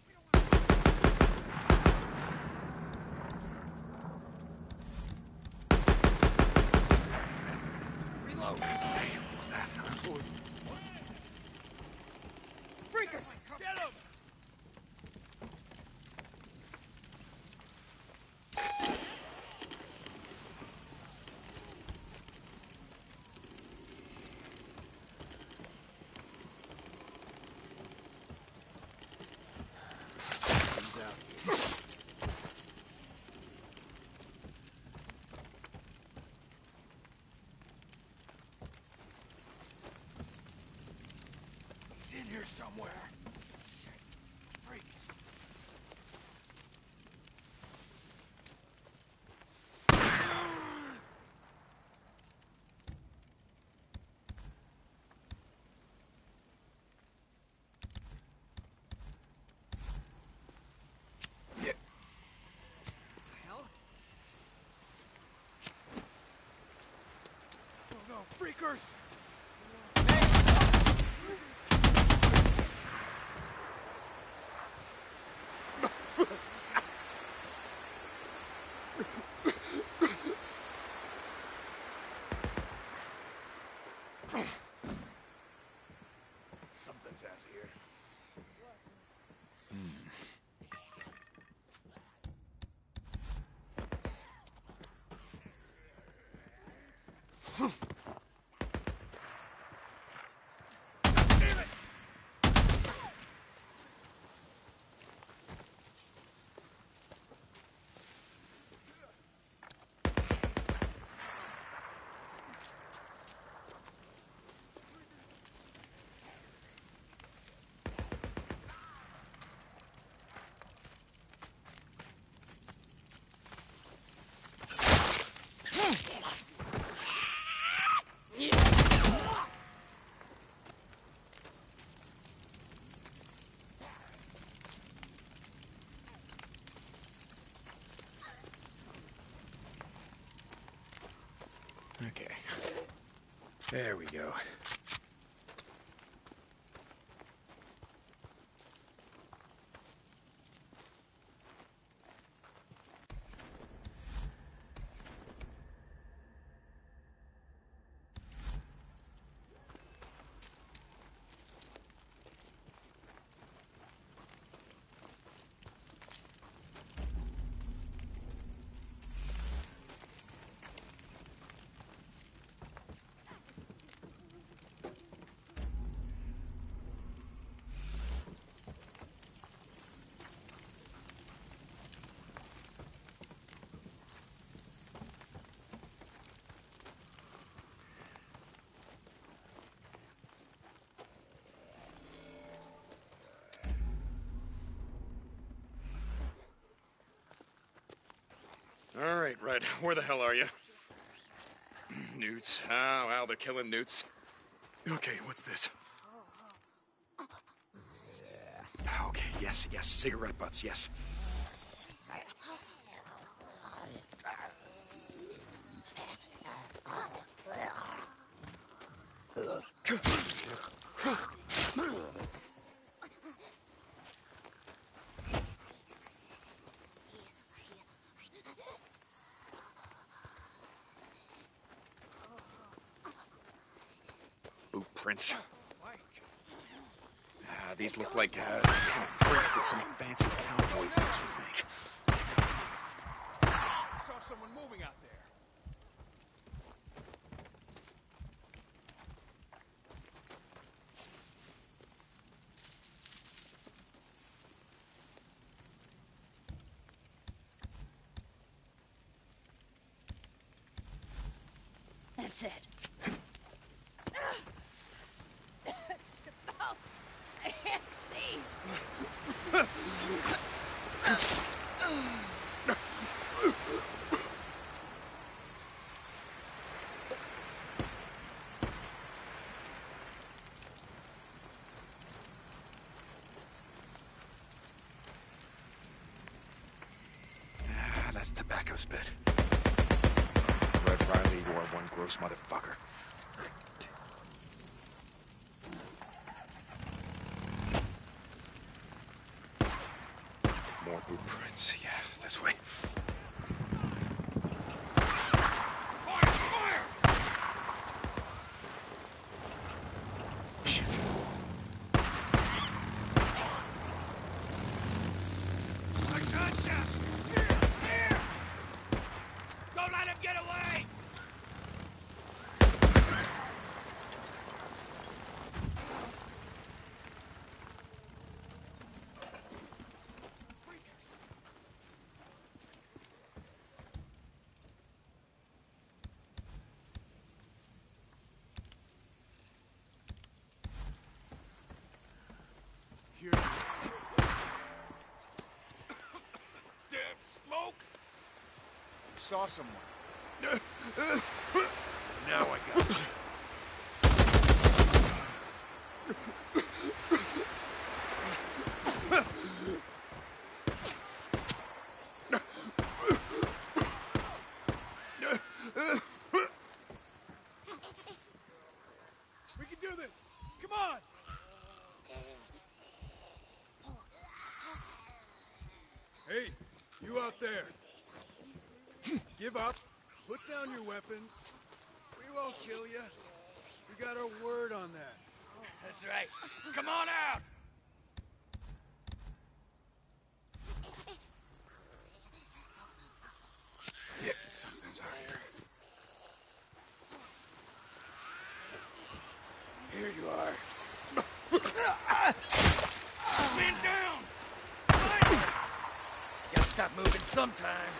Reload! Hey, what was that? What was it? Freakers! Get them! here somewhere. Shit. Freaks. Freakers! Something's out here. Okay. There we go. All right, Red. Where the hell are you? Newts. Oh, well, they're killing newts. Okay, what's this? Okay, yes, cigarette butts, yes. Prints. These look like kind of prints that some fancy cowboy boots would make. I saw someone moving out there. That's it. Oh, I can't see. That's tobacco spit. Red Riley, you are one gross motherfucker. More boot prints. Yeah, this way. Fire! Fire! Shit. Gunshots! Here! Don't let him get away! saw someone. Now I got you. We can do this! Come on! Hey, you out there. Give up. Put down your weapons. We won't kill you. We got our word on that. That's right. Come on out! Yeah, something's out here. Here you are. Man down! Gotta stop moving sometime.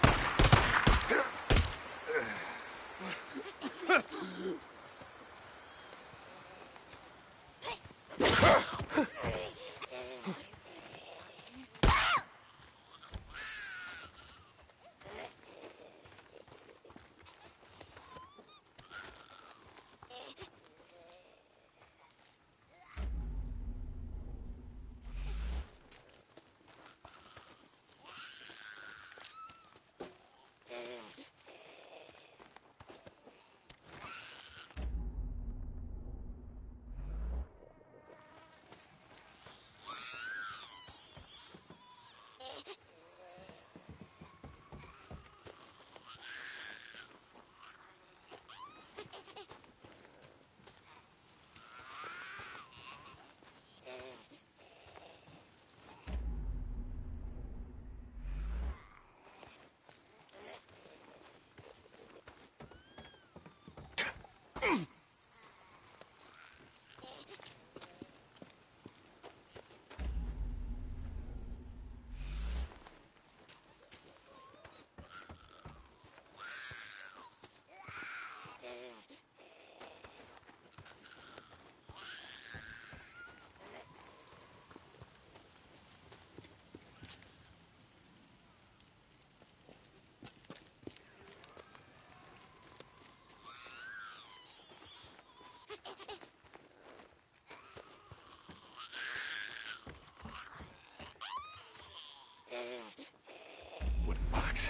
Wooden box.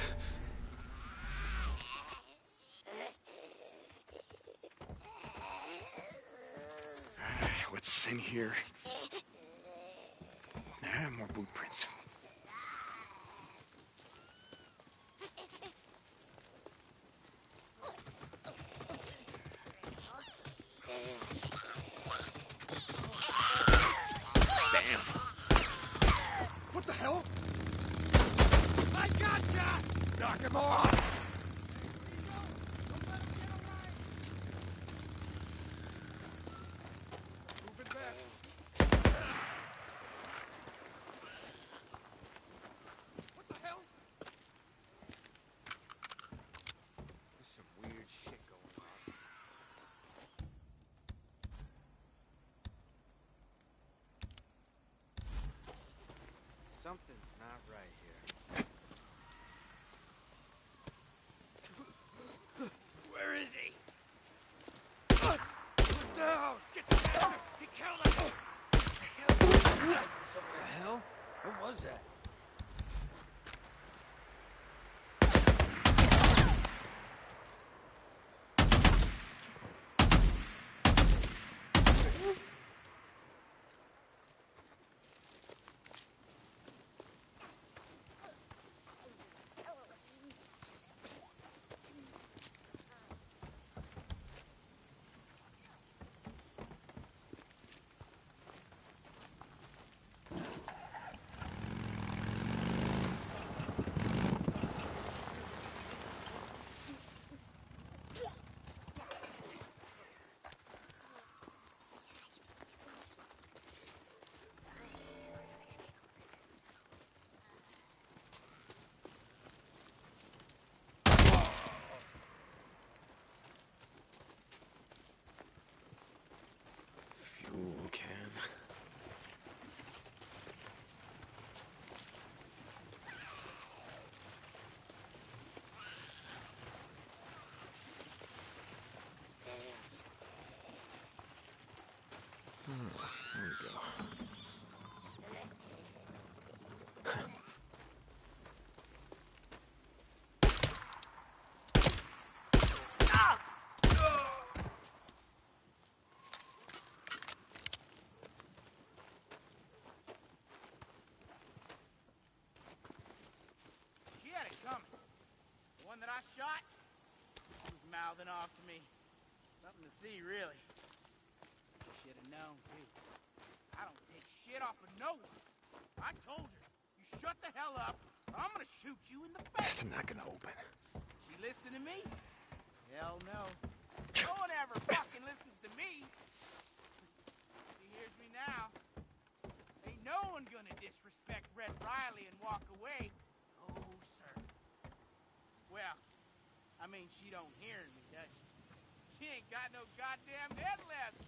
What's in here? Ah, more boot prints. Damn. What the hell? I gotcha! Knock him off! Moving back. What the hell? There's some weird shit going on. Something's not right here. Where is he? Down! Get down! He killed him! What the hell? What was that? I shot? He was mouthing off to me. Something to see, really. Should have known, too. I don't take shit off of no one. I told her, you shut the hell up, or I'm gonna shoot you in the face. It's not gonna open. She listen to me? Hell no. No one ever fucking listens to me. She hears me now. Ain't no one gonna disrespect Red Riley and walk away. Oh, sir. Well, I mean, she don't hear me, does she? She ain't got no goddamn head left.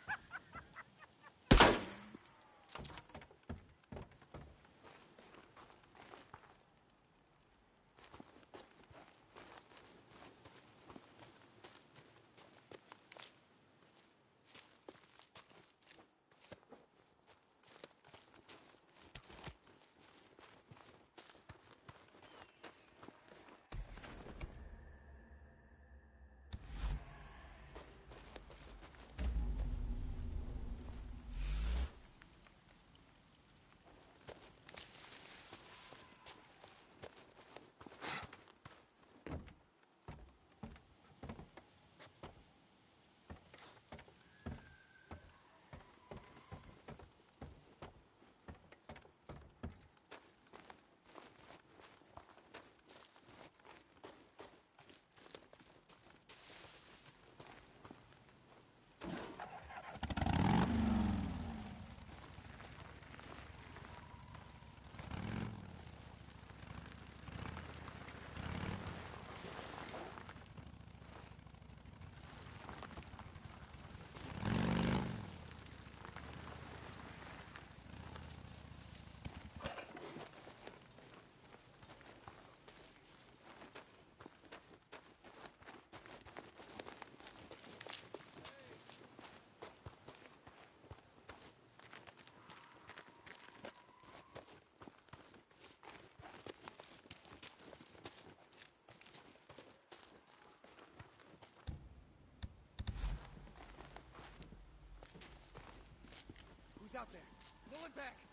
Who's out there? Pull it back!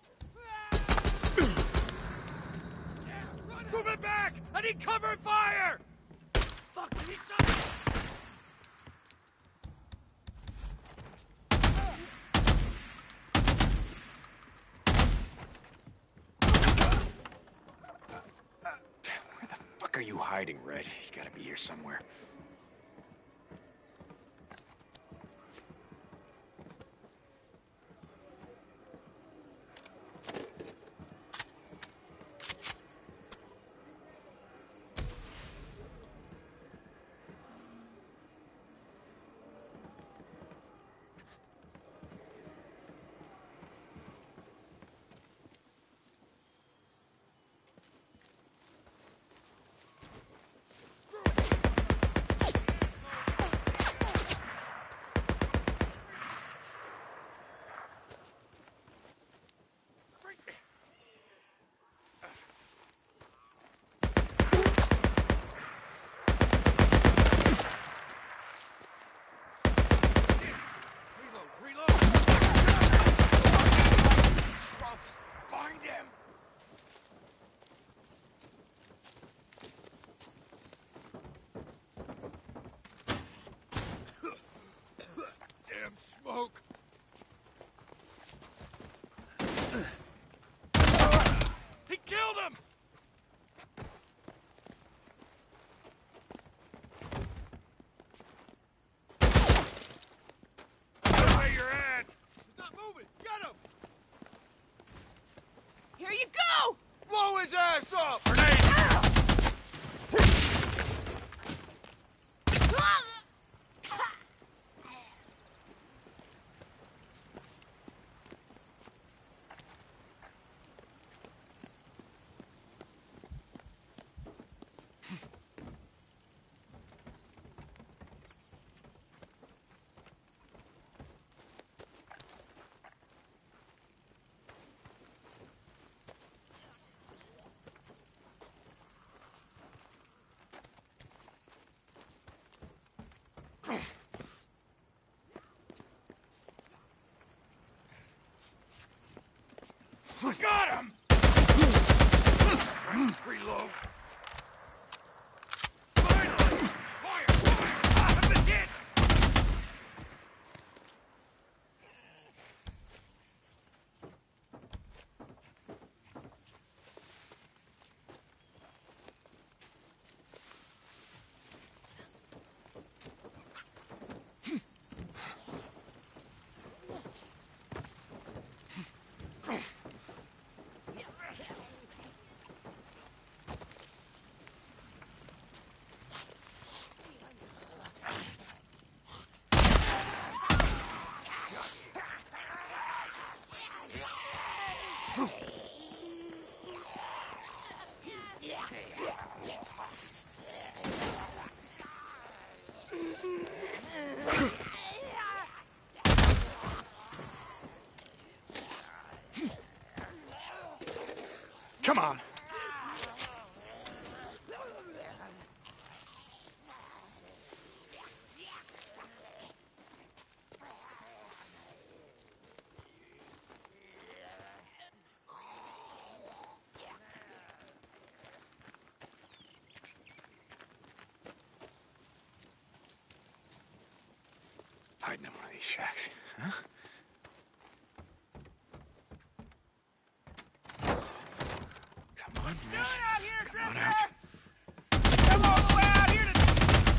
Yeah, move it back! I need cover and fire! Fuck, I need something! Where the fuck are you hiding, Red? He's gotta be here somewhere. Find him! Damn smoke! He killed him! Where you're at! He's not moving! Get him! Here you go! Blow his ass up! hiding in one of these shacks, huh? Come on, man. Out here, Come on Drifter! out. Come all the way out here to...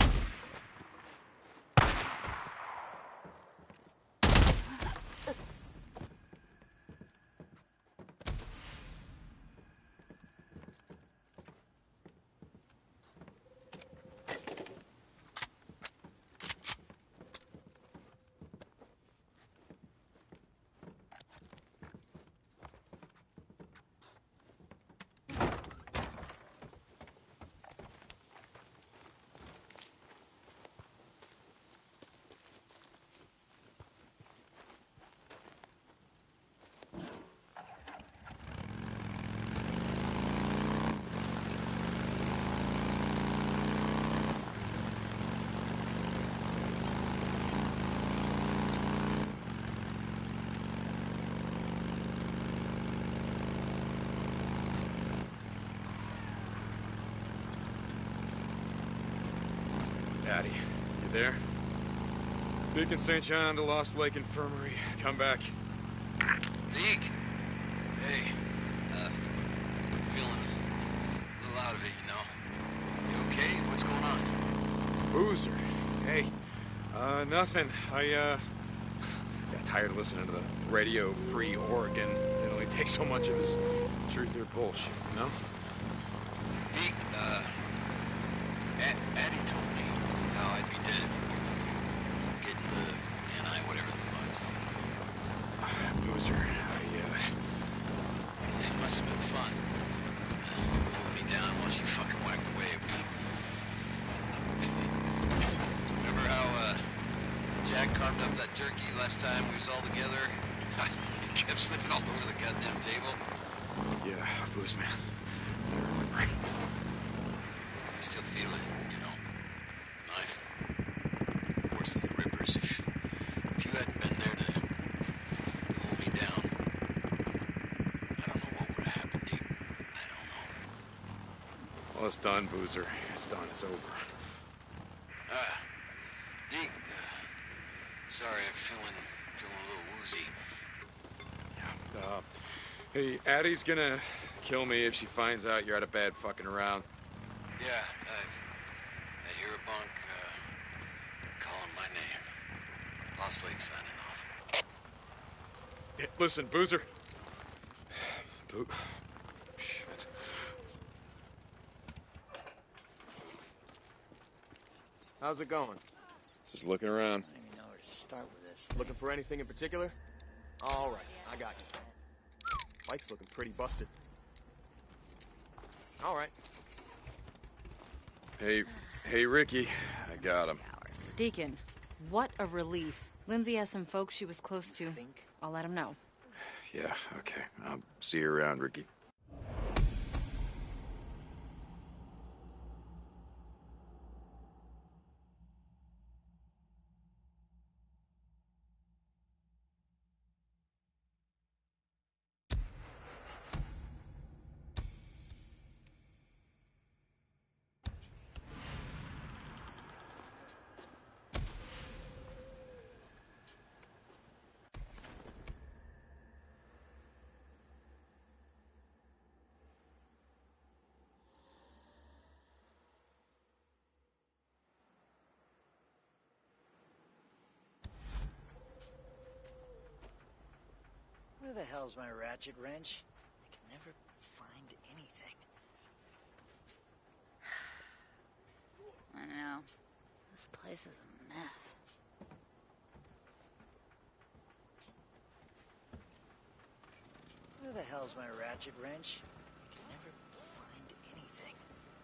Daddy, you there? Deacon St. John to Lost Lake Infirmary. Come back. Deke! Hey, I'm feeling a little out of it, you know. You okay? What's going on? Boozer. Hey, nothing. I got tired of listening to the Radio Free Oregon. It only takes so much of his truth or bullshit, you know? Deke, Addie told me how I'd be dead if it weren't for you. Getting the NI, whatever the fuck's. Boozer, It must have been fun. Pulling me down while she fucking whacked away at me. Remember how, Jack carved up that turkey last time we was all together? It kept slipping all over the goddamn table. Yeah, Booze, man. I remember. I still feel it, you know. Knife. Worse than the Rippers. If you hadn't been there to hold me down, I don't know what would have happened, Deke. I don't know. Well, it's done, Boozer. It's done. It's over. Deke, sorry, I'm feeling a little woozy. Hey, Addie's gonna kill me if she finds out you're out of bed fucking around. Yeah, I hear a bunk, calling my name. Lost Lake signing off. Hey, listen, Boozer. Shit. How's it going? Just looking around. I don't even know where to start with this. Looking for anything in particular? All right, I got you. Mike's looking pretty busted. All right. Hey, Ricky. I got him. Deacon, what a relief. Lindsay has some folks she was close to. I'll let him know. Yeah, okay. I'll see you around, Ricky. Where the hell's my ratchet wrench? I can never find anything. I know. This place is a mess. Where the hell's my ratchet wrench? I can never find anything.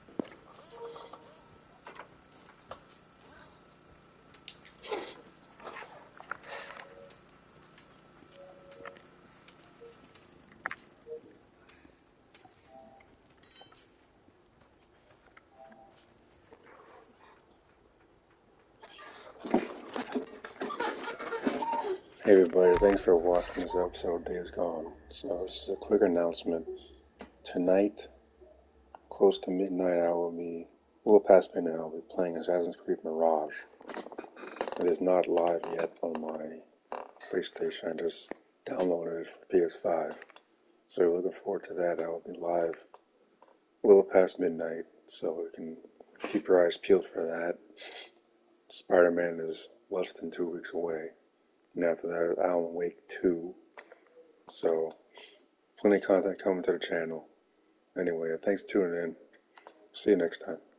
Hey everybody, thanks for watching this episode of Days Gone. So this is a quick announcement. Tonight, close to midnight, I will be, a little past midnight, I'll be playing Assassin's Creed Mirage. It is not live yet on my PlayStation. I just downloaded it for PS5. So you're looking forward to that. I will be live a little past midnight, so you can keep your eyes peeled for that. Spider-Man is less than 2 weeks away. And after that, Alan Wake 2. So, plenty of content coming to the channel. Anyway, thanks for tuning in. See you next time.